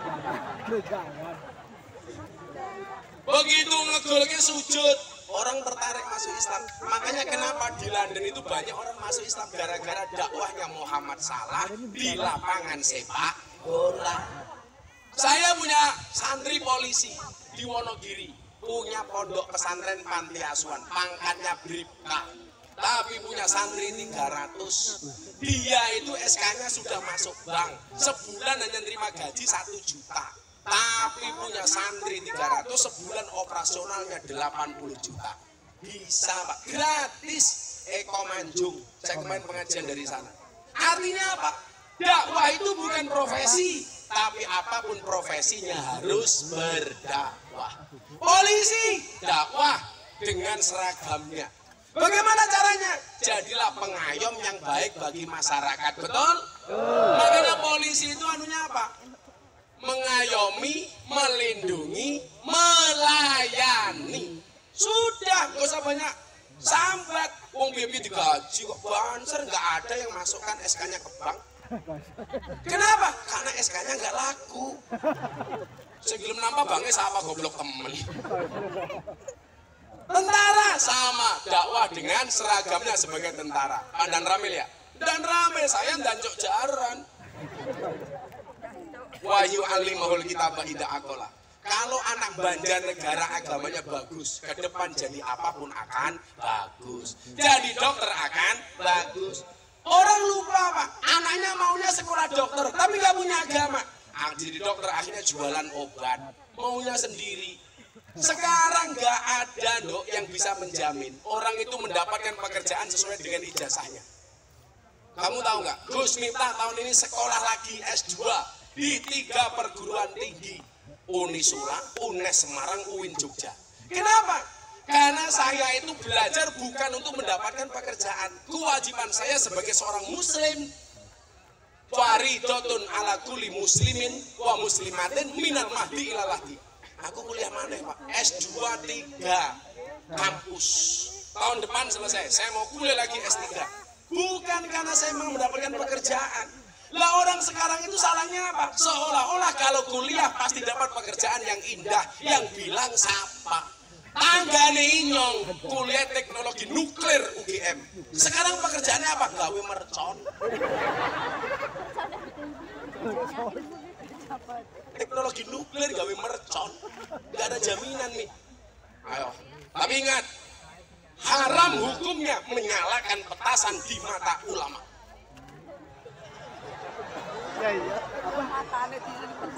Begitu ngegolnya sujud, orang tertarik masuk Islam. Makanya kenapa di London itu banyak orang masuk Islam gara-gara dakwahnya Muhammad Salah di lapangan sepak bola. Saya punya santri polisi di Wonogiri, punya pondok pesantren panti asuhan, pangkatnya bribka. Tapi punya santri 300. Dia itu SK-nya sudah masuk bank. Sebulan hanya terima gaji 1 juta. Tapi punya santri 300, sebulan operasionalnya 80 juta. Bisa Pak, gratis. Eko Manjung, saya kemarin pengajian dari sana. Artinya apa? Dakwah itu bukan profesi, tapi apapun profesinya harus berdakwah. Polisi, dakwah dengan seragamnya. Bagaimana caranya? Jadilah pengayom yang baik bagi masyarakat, betul? Makanya polisi itu anunya apa? Mengayomi, melindungi, melayani. Sudah, gak usah banyak sambat. Wong bibi digaji kok banser, nggak ada yang masukkan SK-nya ke bank. Kenapa? Karena SK-nya nggak laku. Sebelum nambah banknya sama goblok temen. Tentara sama, dakwah dengan seragamnya sebagai tentara. Dan Ramil ya? Dan Ramil, saya dancok jaran. Wahyu alimahul kitab ida akola. Kalau anak Banjarnegara agamanya bagus, ke depan jadi apapun akan bagus. Jadi dokter akan bagus. Orang lupa Pak, anaknya maunya sekolah dokter, tapi nggak punya agama. Jadi dokter akhirnya jualan obat, maunya sendiri. Sekarang nggak ada dok yang bisa menjamin orang itu mendapatkan pekerjaan sesuai dengan ijazahnya. Kamu tahu nggak? Gus Miftah tahun ini sekolah lagi S2 di 3 perguruan tinggi. Unisula, UNES Semarang, UIN Jogja. Kenapa? Karena saya itu belajar bukan untuk mendapatkan pekerjaan. Kewajiban saya sebagai seorang muslim. Faridotun ala kulli muslimin wa muslimatin minal mahdi ilal lahdi. Aku kuliah mana Pak? S2 3 kampus. Tahun depan selesai, saya mau kuliah lagi S3. Bukan karena saya mau mendapatkan pekerjaan. Lah orang sekarang itu salahnya apa? Seolah-olah kalau kuliah pasti dapat pekerjaan yang indah, yang bilang siapa? Tanggane Inyong, kuliah teknologi nuklir UGM. Sekarang pekerjaannya apa? Gawe mercon. Teknologi nuklir gawe mercon. Gak ada jaminan nih. Ayo, tapi ingat, haram hukumnya menyalakan petasan di mata ulama. Ya iya. Apa matane